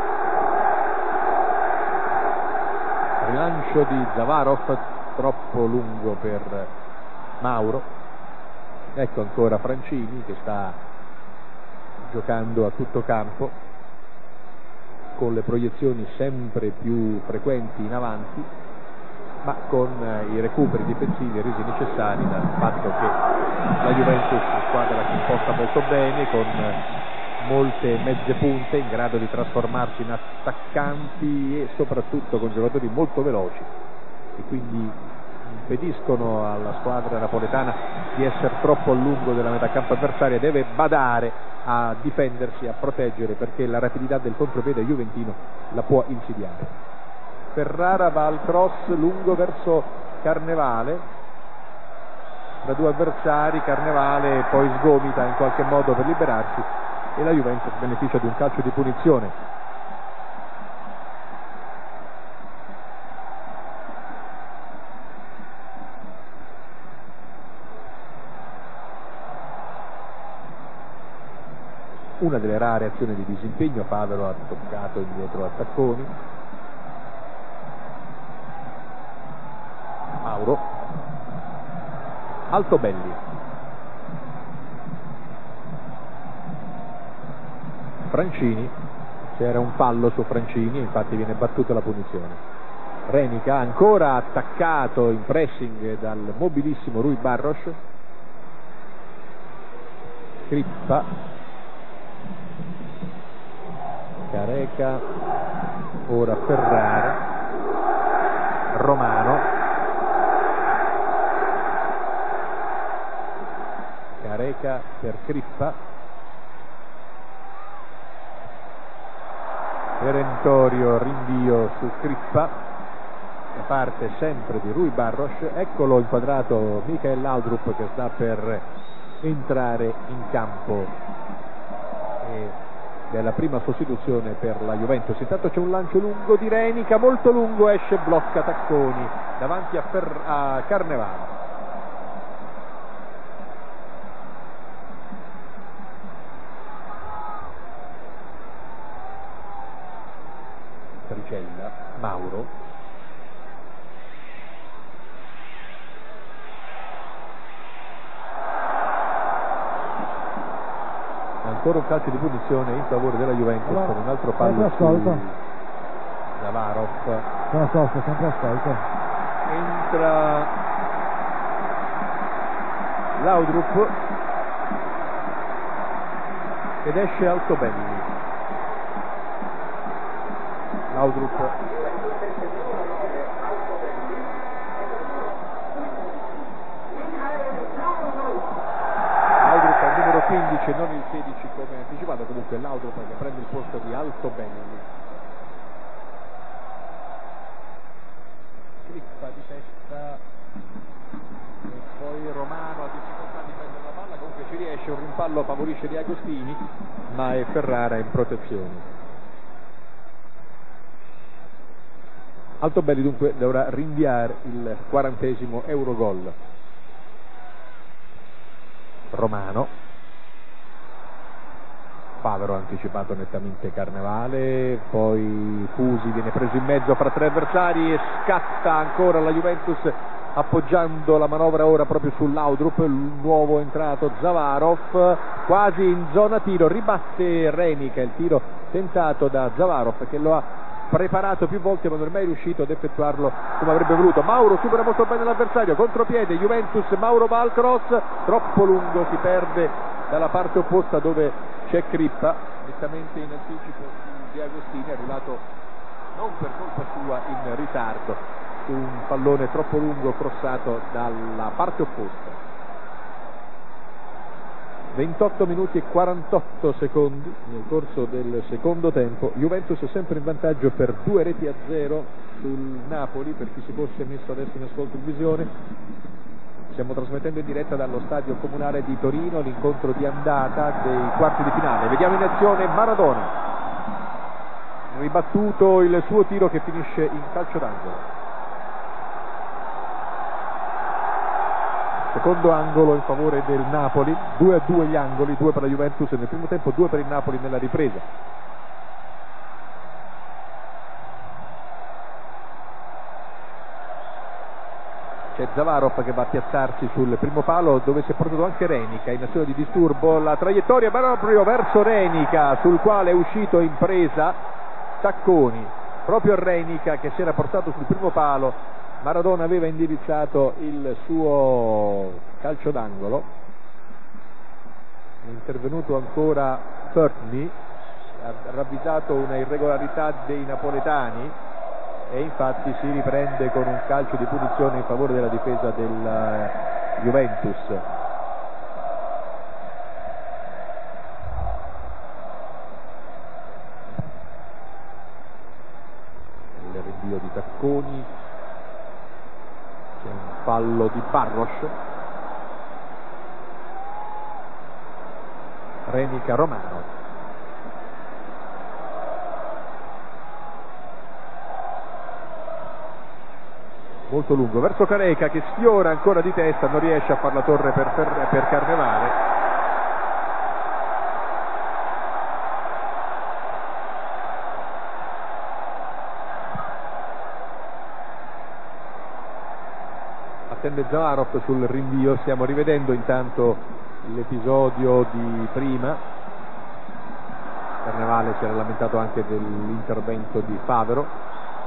Rilancio di Zavarov troppo lungo per Mauro, ecco ancora Francini che sta giocando a tutto campo con le proiezioni sempre più frequenti in avanti, ma con i recuperi difensivi resi necessari dal fatto che la Juventus è una squadra che imposta molto bene, con molte mezze punte in grado di trasformarsi in attaccanti e soprattutto con giocatori molto veloci, e quindi impediscono alla squadra napoletana di essere troppo a lungo della metà campo avversaria, deve badare a difendersi, a proteggere, perché la rapidità del contropiede juventino la può insidiare. Ferrara va al cross lungo verso Carnevale, da due avversari. Carnevale poi sgomita in qualche modo per liberarsi e la Juventus beneficia di un calcio di punizione. Una delle rare azioni di disimpegno, Favero ha toccato indietro a Tacconi. Mauro. Altobelli. Francini. C'era un fallo su Francini, infatti viene battuta la punizione. Renica ancora attaccato in pressing dal mobilissimo Rui Barros. Crippa. Careca, ora Ferrara, Romano, Careca per Crippa, perentorio rinvio su Crippa da parte sempre di Rui Barros. Eccolo inquadrato Michael Laudrup che sta per entrare in campo e della prima sostituzione per la Juventus. Intanto c'è un lancio lungo di Renica, molto lungo, esce, blocca Tacconi davanti a, Fer- a Carnevale. Tricella, Mauro. Ancora un calcio di punizione in favore della Juventus, allora, con un altro fallo su Zavarov. Sono ascolto, sempre ascolto. Entra Laudrup ed esce Altobelli. Laudrup quindici, non il sedici come anticipato. Comunque Laudrup che prende il posto di Altobelli. Crippa di testa e poi Romano ha difficoltà di prendere la palla, comunque ci riesce, un rimpallo favorisce Di Agostini, ma è Ferrara in protezione. Altobelli dunque dovrà rinviare il quarantesimo Eurogol. Romano. Favero ha anticipato nettamente Carnevale, poi Fusi viene preso in mezzo fra tre avversari e scatta ancora la Juventus appoggiando la manovra ora proprio su Laudrup, il nuovo entrato Zavarov, quasi in zona tiro, ribatte Renica, il tiro tentato da Zavarov che lo ha preparato più volte ma non è mai riuscito ad effettuarlo come avrebbe voluto. Mauro supera molto bene l'avversario, contropiede Juventus, Mauro va al cross, troppo lungo, si perde dalla parte opposta dove c'è Crippa, nettamente in anticipo su Di Agostini, è arrivato non per colpa sua in ritardo su un pallone troppo lungo crossato dalla parte opposta. ventotto minuti e quarantotto secondi nel corso del secondo tempo. Juventus è sempre in vantaggio per due reti a zero sul Napoli, per chi si fosse messo adesso in ascolto in visione. Stiamo trasmettendo in diretta dallo stadio comunale di Torino l'incontro di andata dei quarti di finale. Vediamo in azione Maradona, ribattuto il suo tiro che finisce in calcio d'angolo. Secondo angolo in favore del Napoli, due a due gli angoli, due per la Juventus nel primo tempo, due per il Napoli nella ripresa. C'è Zavarov che va a piazzarsi sul primo palo dove si è portato anche Renica in azione di disturbo. La traiettoria proprio verso Renica, sul quale è uscito in presa Tacconi, proprio Renica che si era portato sul primo palo. Maradona aveva indirizzato il suo calcio d'angolo. È intervenuto ancora Fertni, ha ravvisato una irregolarità dei napoletani e infatti si riprende con un calcio di punizione in favore della difesa del Juventus. Il rinvio di Tacconi, c'è un fallo di Barros. Renica Romano. Molto lungo verso Careca che sfiora ancora di testa, non riesce a far la torre per, per, per Carnevale. Attende Zavarov sul rinvio, stiamo rivedendo intanto l'episodio di prima. Carnevale si era lamentato anche dell'intervento di Favero.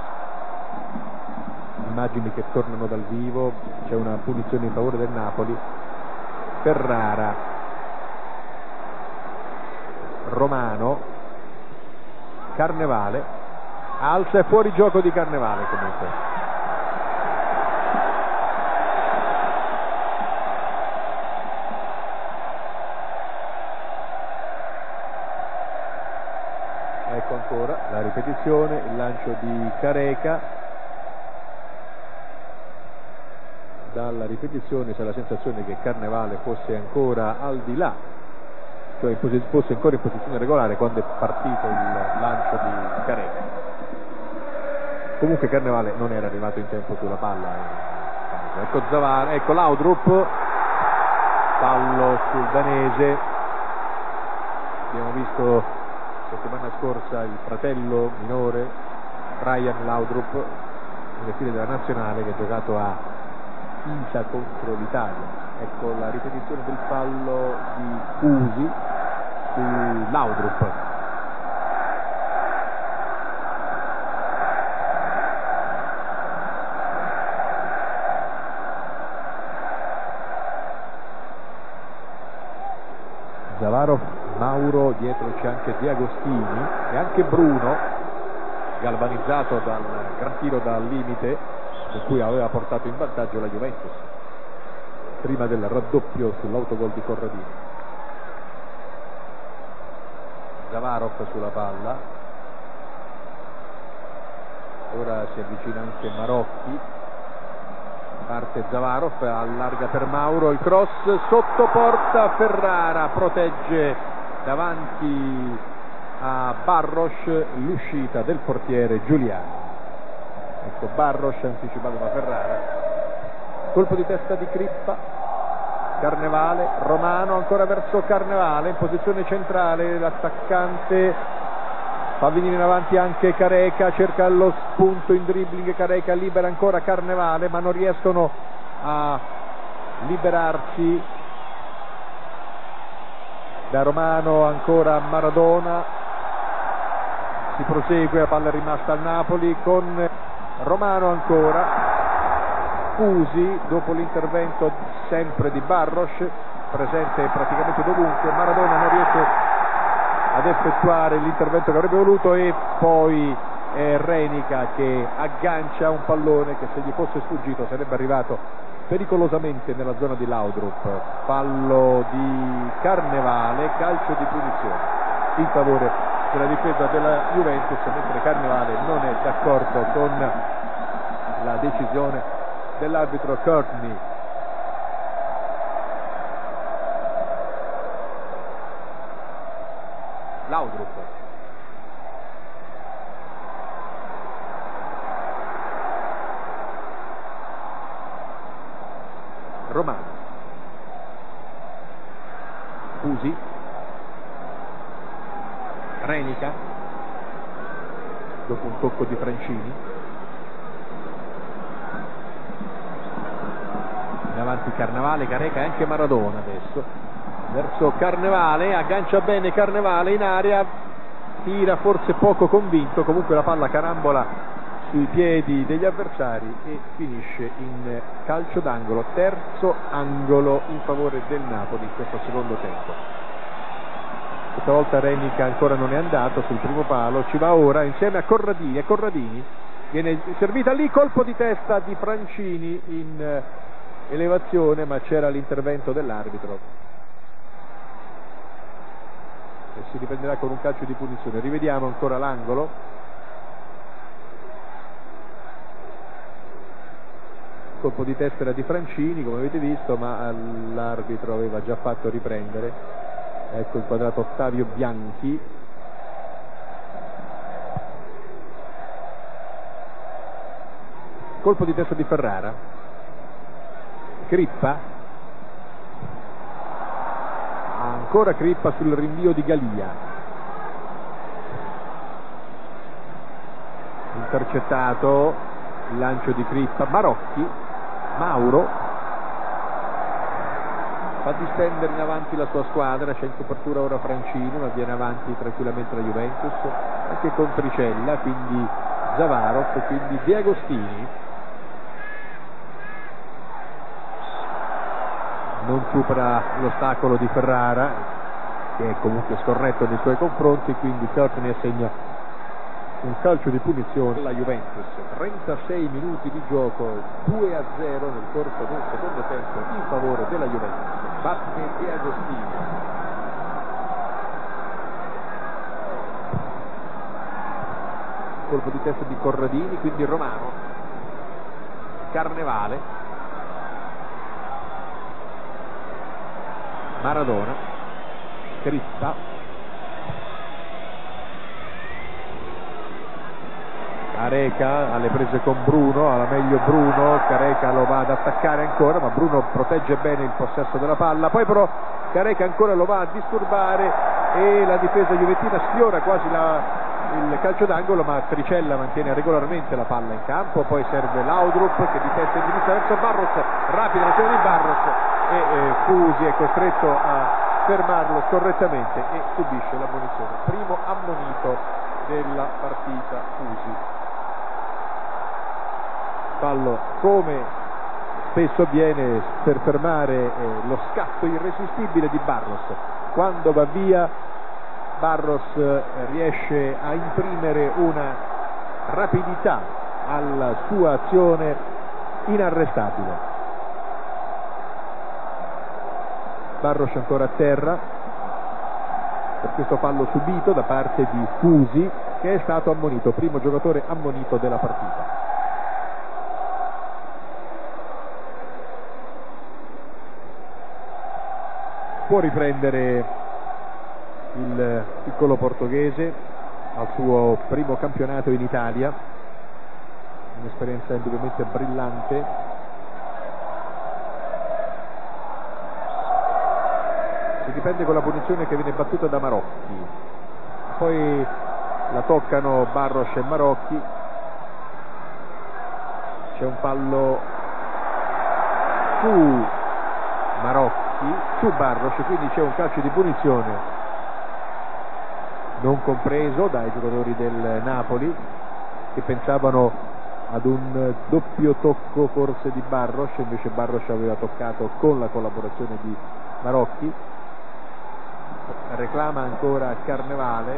Immagini che tornano dal vivo, c'è una punizione in favore del Napoli. Ferrara, Romano, Carnevale, alza e fuori gioco di Carnevale comunque. Ecco ancora la ripetizione, il lancio di Careca. Dalla ripetizione c'è la sensazione che Carnevale fosse ancora al di là, cioè fosse ancora in posizione regolare quando è partito il lancio di Careca. Comunque Carnevale non era arrivato in tempo sulla palla. Ecco Zavar, ecco Laudrup, fallo sul danese. Abbiamo visto settimana scorsa il fratello minore Brian Laudrup nelle file della nazionale che ha giocato a Pisa contro l'Italia. Ecco la ripetizione del fallo di Cusi su Laudrup. Zavarov, Mauro, dietro c'è anche De Agostini e anche Bruno, galvanizzato dal gran tiro dal limite con cui aveva portato in vantaggio la Juventus prima del raddoppio sull'autogol di Corradini. Zavarov sulla palla, ora si avvicina anche Marocchi, parte Zavarov, allarga per Mauro, il cross sotto porta, Ferrara protegge davanti a Barros l'uscita del portiere Giuliani. Ecco Barros anticipato da Ferrara, colpo di testa di Crippa, Carnevale, Romano ancora verso Carnevale in posizione centrale, l'attaccante fa venire in avanti anche Careca, cerca lo spunto in dribbling, Careca libera ancora Carnevale ma non riescono a liberarsi da Romano, ancora Maradona, si prosegue, la palla è rimasta al Napoli con Romano ancora, Cusi dopo l'intervento sempre di Barros, presente praticamente dovunque, Maradona non riesce ad effettuare l'intervento che avrebbe voluto e poi è Renica che aggancia un pallone che se gli fosse sfuggito sarebbe arrivato pericolosamente nella zona di Laudrup. Fallo di Carnevale, calcio di punizione in favore della difesa della Juventus, mentre Carnevale non è d'accordo con la decisione dell'arbitro Courtney. Laudrup, Romano, Cusi, Renica dopo un tocco di Francini, in avanti Carnevale, Careca e anche Maradona adesso verso Carnevale, aggancia bene Carnevale in area, tira forse poco convinto, comunque la palla carambola sui piedi degli avversari e finisce in calcio d'angolo, terzo angolo in favore del Napoli in questo secondo tempo. Questa volta Renica ancora non è andato sul primo palo, ci va ora insieme a Corradini, e Corradini viene servita lì, colpo di testa di Francini in eh, elevazione, ma c'era l'intervento dell'arbitro e si riprenderà con un calcio di punizione. Rivediamo ancora l'angolo. Colpo di testa era di Francini, come avete visto, ma l'arbitro aveva già fatto riprendere. Ecco inquadrato Ottavio Bianchi. Colpo di testa di Ferrara. Crippa. Ancora Crippa sul rinvio di Galia. Intercettato il lancio di Crippa. Marocchi. Mauro fa distendere in avanti la sua squadra, c'è in copertura ora Francini, ma viene avanti tranquillamente la Juventus, anche con Tricella, quindi Zavarov, quindi De Agostini. Non supera l'ostacolo di Ferrara, che è comunque scorretto nei suoi confronti, quindi Courtney assegna un calcio di punizione alla Juventus. Trentasei minuti di gioco, due a zero nel corso del secondo tempo in favore della Juventus. Batte De Agostini. Colpo di testa di Corradini, quindi Romano. Carnevale. Maradona. Crippa. Careca alle prese con Bruno, alla meglio Bruno, Careca lo va ad attaccare ancora, ma Bruno protegge bene il possesso della palla, poi però Careca ancora lo va a disturbare e la difesa juventina sfiora quasi la, il calcio d'angolo, ma Tricella mantiene regolarmente la palla in campo, poi serve Laudrup che di testa indirizza verso Barros, rapida l'azione di Barros e eh, Fusi è costretto a fermarlo correttamente e subisce l'ammonizione. Primo ammonito della partita Fusi. Fallo, come spesso avviene, per fermare eh, lo scatto irresistibile di Barros. Quando va via Barros eh, riesce a imprimere una rapidità alla sua azione inarrestabile. Barros ancora a terra per questo fallo subito da parte di Fusi, che è stato ammonito, primo giocatore ammonito della partita. Può riprendere il piccolo portoghese al suo primo campionato in Italia, un'esperienza indubbiamente brillante. Si difende con la punizione che viene battuta da Marocchi, poi la toccano Barros e Marocchi, c'è un fallo su Marocchi, su Barros, quindi c'è un calcio di punizione non compreso dai giocatori del Napoli, che pensavano ad un doppio tocco forse di Barros, invece Barros aveva toccato con la collaborazione di Marocchi. Reclama ancora Carnevale,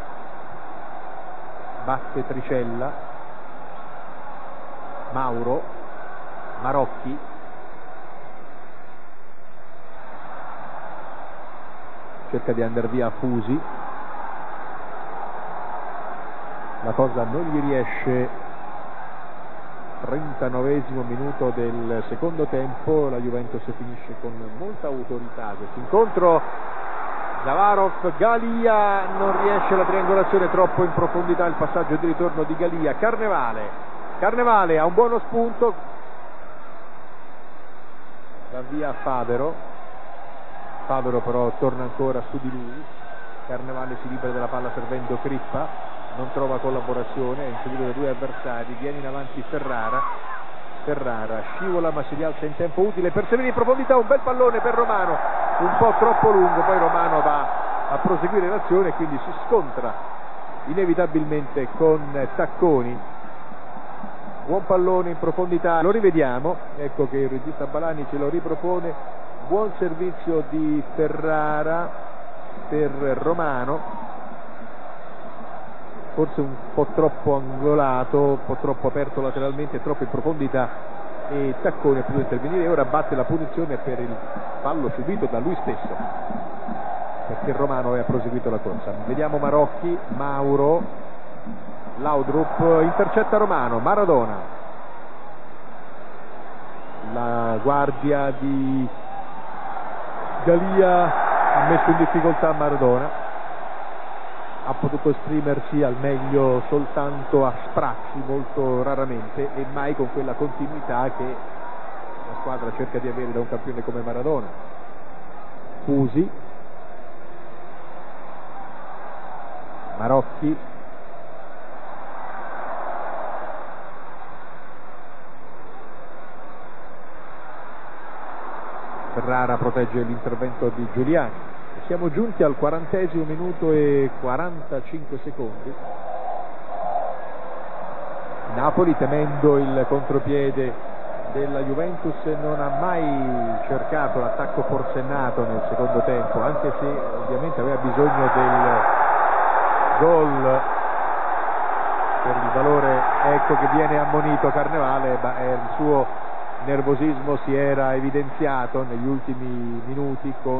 batte Tricella, Mauro, Marocchi, cerca di andare via a Fusi, la cosa non gli riesce. Trentanovesimo minuto del secondo tempo, la Juventus finisce con molta autorità questo incontro. Zavarov, Galia, non riesce la triangolazione, troppo in profondità il passaggio di ritorno di Galia. Carnevale, Carnevale ha un buono spunto, va via Favero, Favero però torna ancora su di lui. Carnevale si libera della palla servendo Crippa, non trova collaborazione, è inseguito da due avversari, viene in avanti Ferrara, Ferrara scivola ma si rialza in tempo utile per Severini in profondità, un bel pallone per Romano, un po' troppo lungo, poi Romano va a proseguire l'azione e quindi si scontra inevitabilmente con Tacconi. Buon pallone in profondità, lo rivediamo, ecco che il regista Balani ce lo ripropone. Buon servizio di Ferrara per Romano, forse un po' troppo angolato, un po' troppo aperto lateralmente, troppo in profondità, e Tacconi ha potuto intervenire e ora batte la punizione per il fallo subito da lui stesso, perché il romano aveva proseguito la corsa. Vediamo Marocchi, Mauro, Laudrup intercetta Romano, Maradona, la guardia di Galia ha messo in difficoltà Maradona, ha potuto esprimersi al meglio soltanto a sprazzi, molto raramente, e mai con quella continuità che la squadra cerca di avere da un campione come Maradona. Fusi, Marocchi, Ferrara protegge l'intervento di Giuliani. Siamo giunti al quarantesimo minuto e quarantacinque secondi. Napoli, temendo il contropiede della Juventus, non ha mai cercato l'attacco forsennato nel secondo tempo, anche se ovviamente aveva bisogno del gol per il valore. Ecco che viene ammonito Carnevale, ma il suo nervosismo si era evidenziato negli ultimi minuti con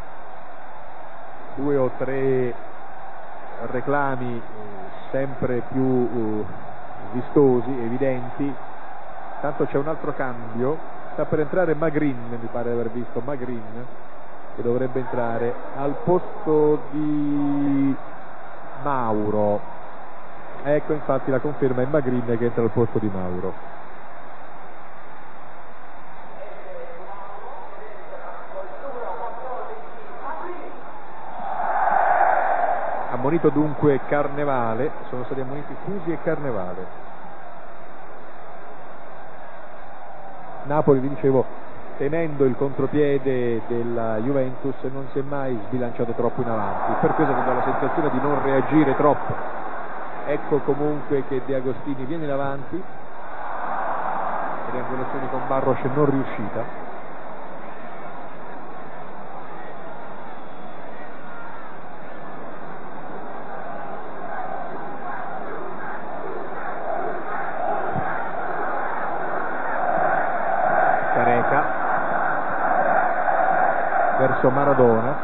due o tre reclami sempre più uh, vistosi, evidenti. Tanto c'è un altro cambio, sta per entrare Magrin, mi pare di aver visto Magrin, che dovrebbe entrare al posto di Mauro. Ecco, infatti la conferma è Magrin che entra al posto di Mauro. Ammonito dunque Carnevale, sono stati ammoniti Fusi e Carnevale. Napoli, vi dicevo, temendo il contropiede della Juventus, non si è mai sbilanciato troppo in avanti, per questo mi dà la sensazione di non reagire troppo. Ecco comunque che De Agostini viene in avanti, triangolazione con Barros non riuscita. Verso Maradona,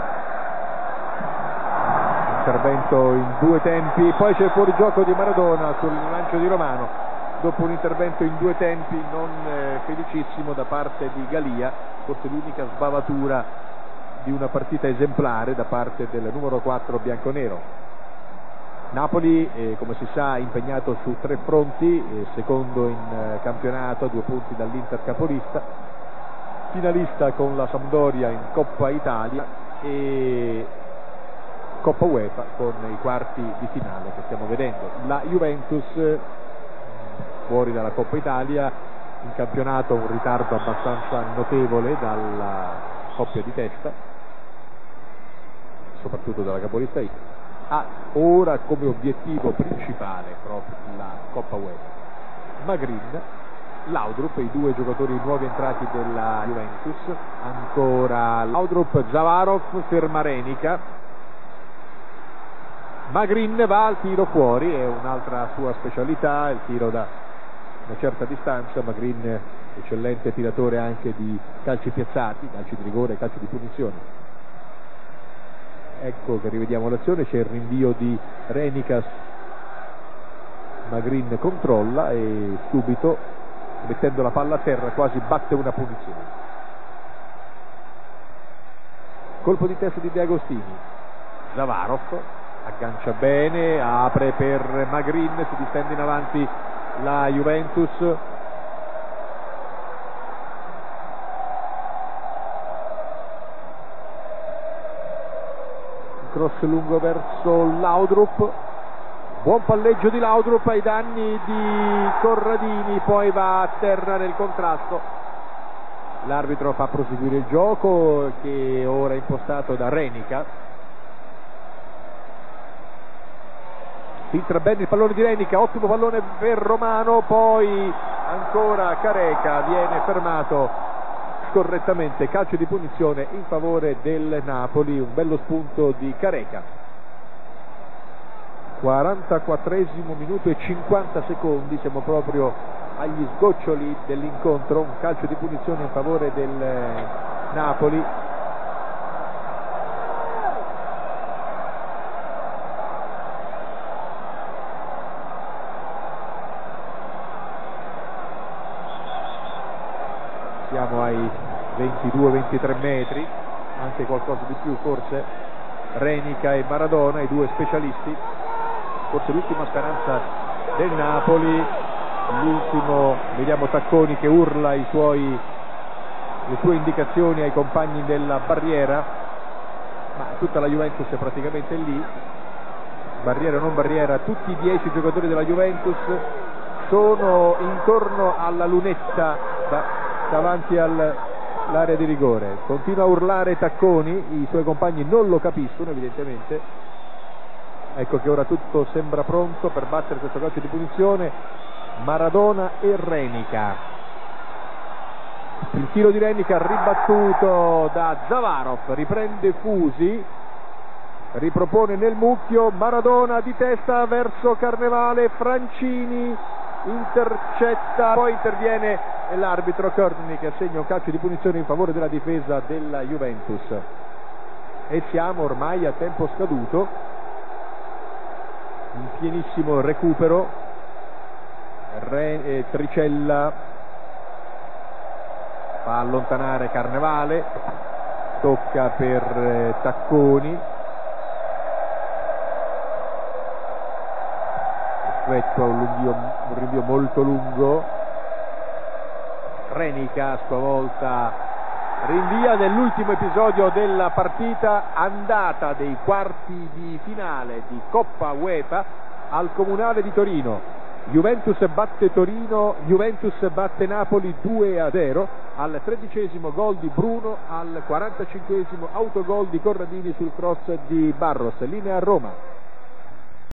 intervento in due tempi, poi c'è il fuorigioco di Maradona sul lancio di Romano dopo un intervento in due tempi non eh, felicissimo da parte di Galia, forse l'unica sbavatura di una partita esemplare da parte del numero quattro bianconero. Napoli, eh, come si sa, impegnato su tre fronti, eh, secondo in eh, campionato a due punti dall'Inter capolista, finalista con la Sampdoria in Coppa Italia e Coppa UEFA con i quarti di finale che stiamo vedendo. La Juventus fuori dalla Coppa Italia, in campionato un ritardo abbastanza notevole dalla coppia di testa, soprattutto dalla capolista Inter, ha ora come obiettivo principale proprio la Coppa UEFA. Magrin, Laudrup, i due giocatori nuovi entrati della Juventus, ancora Laudrup, Zavarov, ferma Renica, Magrin va al tiro fuori, è un'altra sua specialità, il tiro da una certa distanza. Magrin eccellente tiratore anche di calci piazzati, calci di rigore, calci di punizione. Ecco che rivediamo l'azione, c'è il rinvio di Renicas, Magrin controlla e subito, mettendo la palla a terra, quasi batte una punizione. Colpo di testa di De Agostini, Zavarov aggancia bene, apre per Magrin, si distende in avanti la Juventus. Cross lungo verso Laudrup, buon palleggio di Laudrup ai danni di Corradini, poi va a terra nel contrasto. L'arbitro fa proseguire il gioco che ora è impostato da Renica. Filtra bene il pallone di Renica, ottimo pallone per Romano, poi ancora Careca viene fermato scorrettamente, calcio di punizione in favore del Napoli, un bello spunto di Careca. quarantaquattresimo minuto e cinquanta secondi, siamo proprio agli sgoccioli dell'incontro, un calcio di punizione in favore del Napoli. Siamo ai ventidue ventitré metri, anche qualcosa di più forse. Renica e Maradona, i due specialisti, forse l'ultima speranza del Napoli. L'ultimo, vediamo Tacconi che urla i suoi, le sue indicazioni ai compagni della barriera, ma tutta la Juventus è praticamente lì, barriera o non barriera, tutti i dieci giocatori della Juventus sono intorno alla lunetta da, davanti all'area di rigore. Continua a urlare Tacconi, i suoi compagni non lo capiscono evidentemente. Ecco che ora tutto sembra pronto per battere questo calcio di punizione. Maradona e Renica, il tiro di Renica ribattuto da Zavarov, riprende Fusi, ripropone nel mucchio, Maradona di testa verso Carnevale, Francini intercetta, poi interviene l'arbitro Courtney che assegna un calcio di punizione in favore della difesa della Juventus. E siamo ormai a tempo scaduto, un pienissimo recupero. Re, eh, Tricella fa allontanare Carnevale, tocca per eh, Tacconi, effettua un, lunghio, un rinvio molto lungo. Renica a sua volta rinvia nell'ultimo episodio della partita andata dei quarti di finale di Coppa UEFA al Comunale di Torino. Juventus batte Torino, Juventus batte Napoli due a zero, al tredicesimo gol di Bruno, al quarantacinquesimo autogol di Corradini sul cross di Barros. Linea a Roma.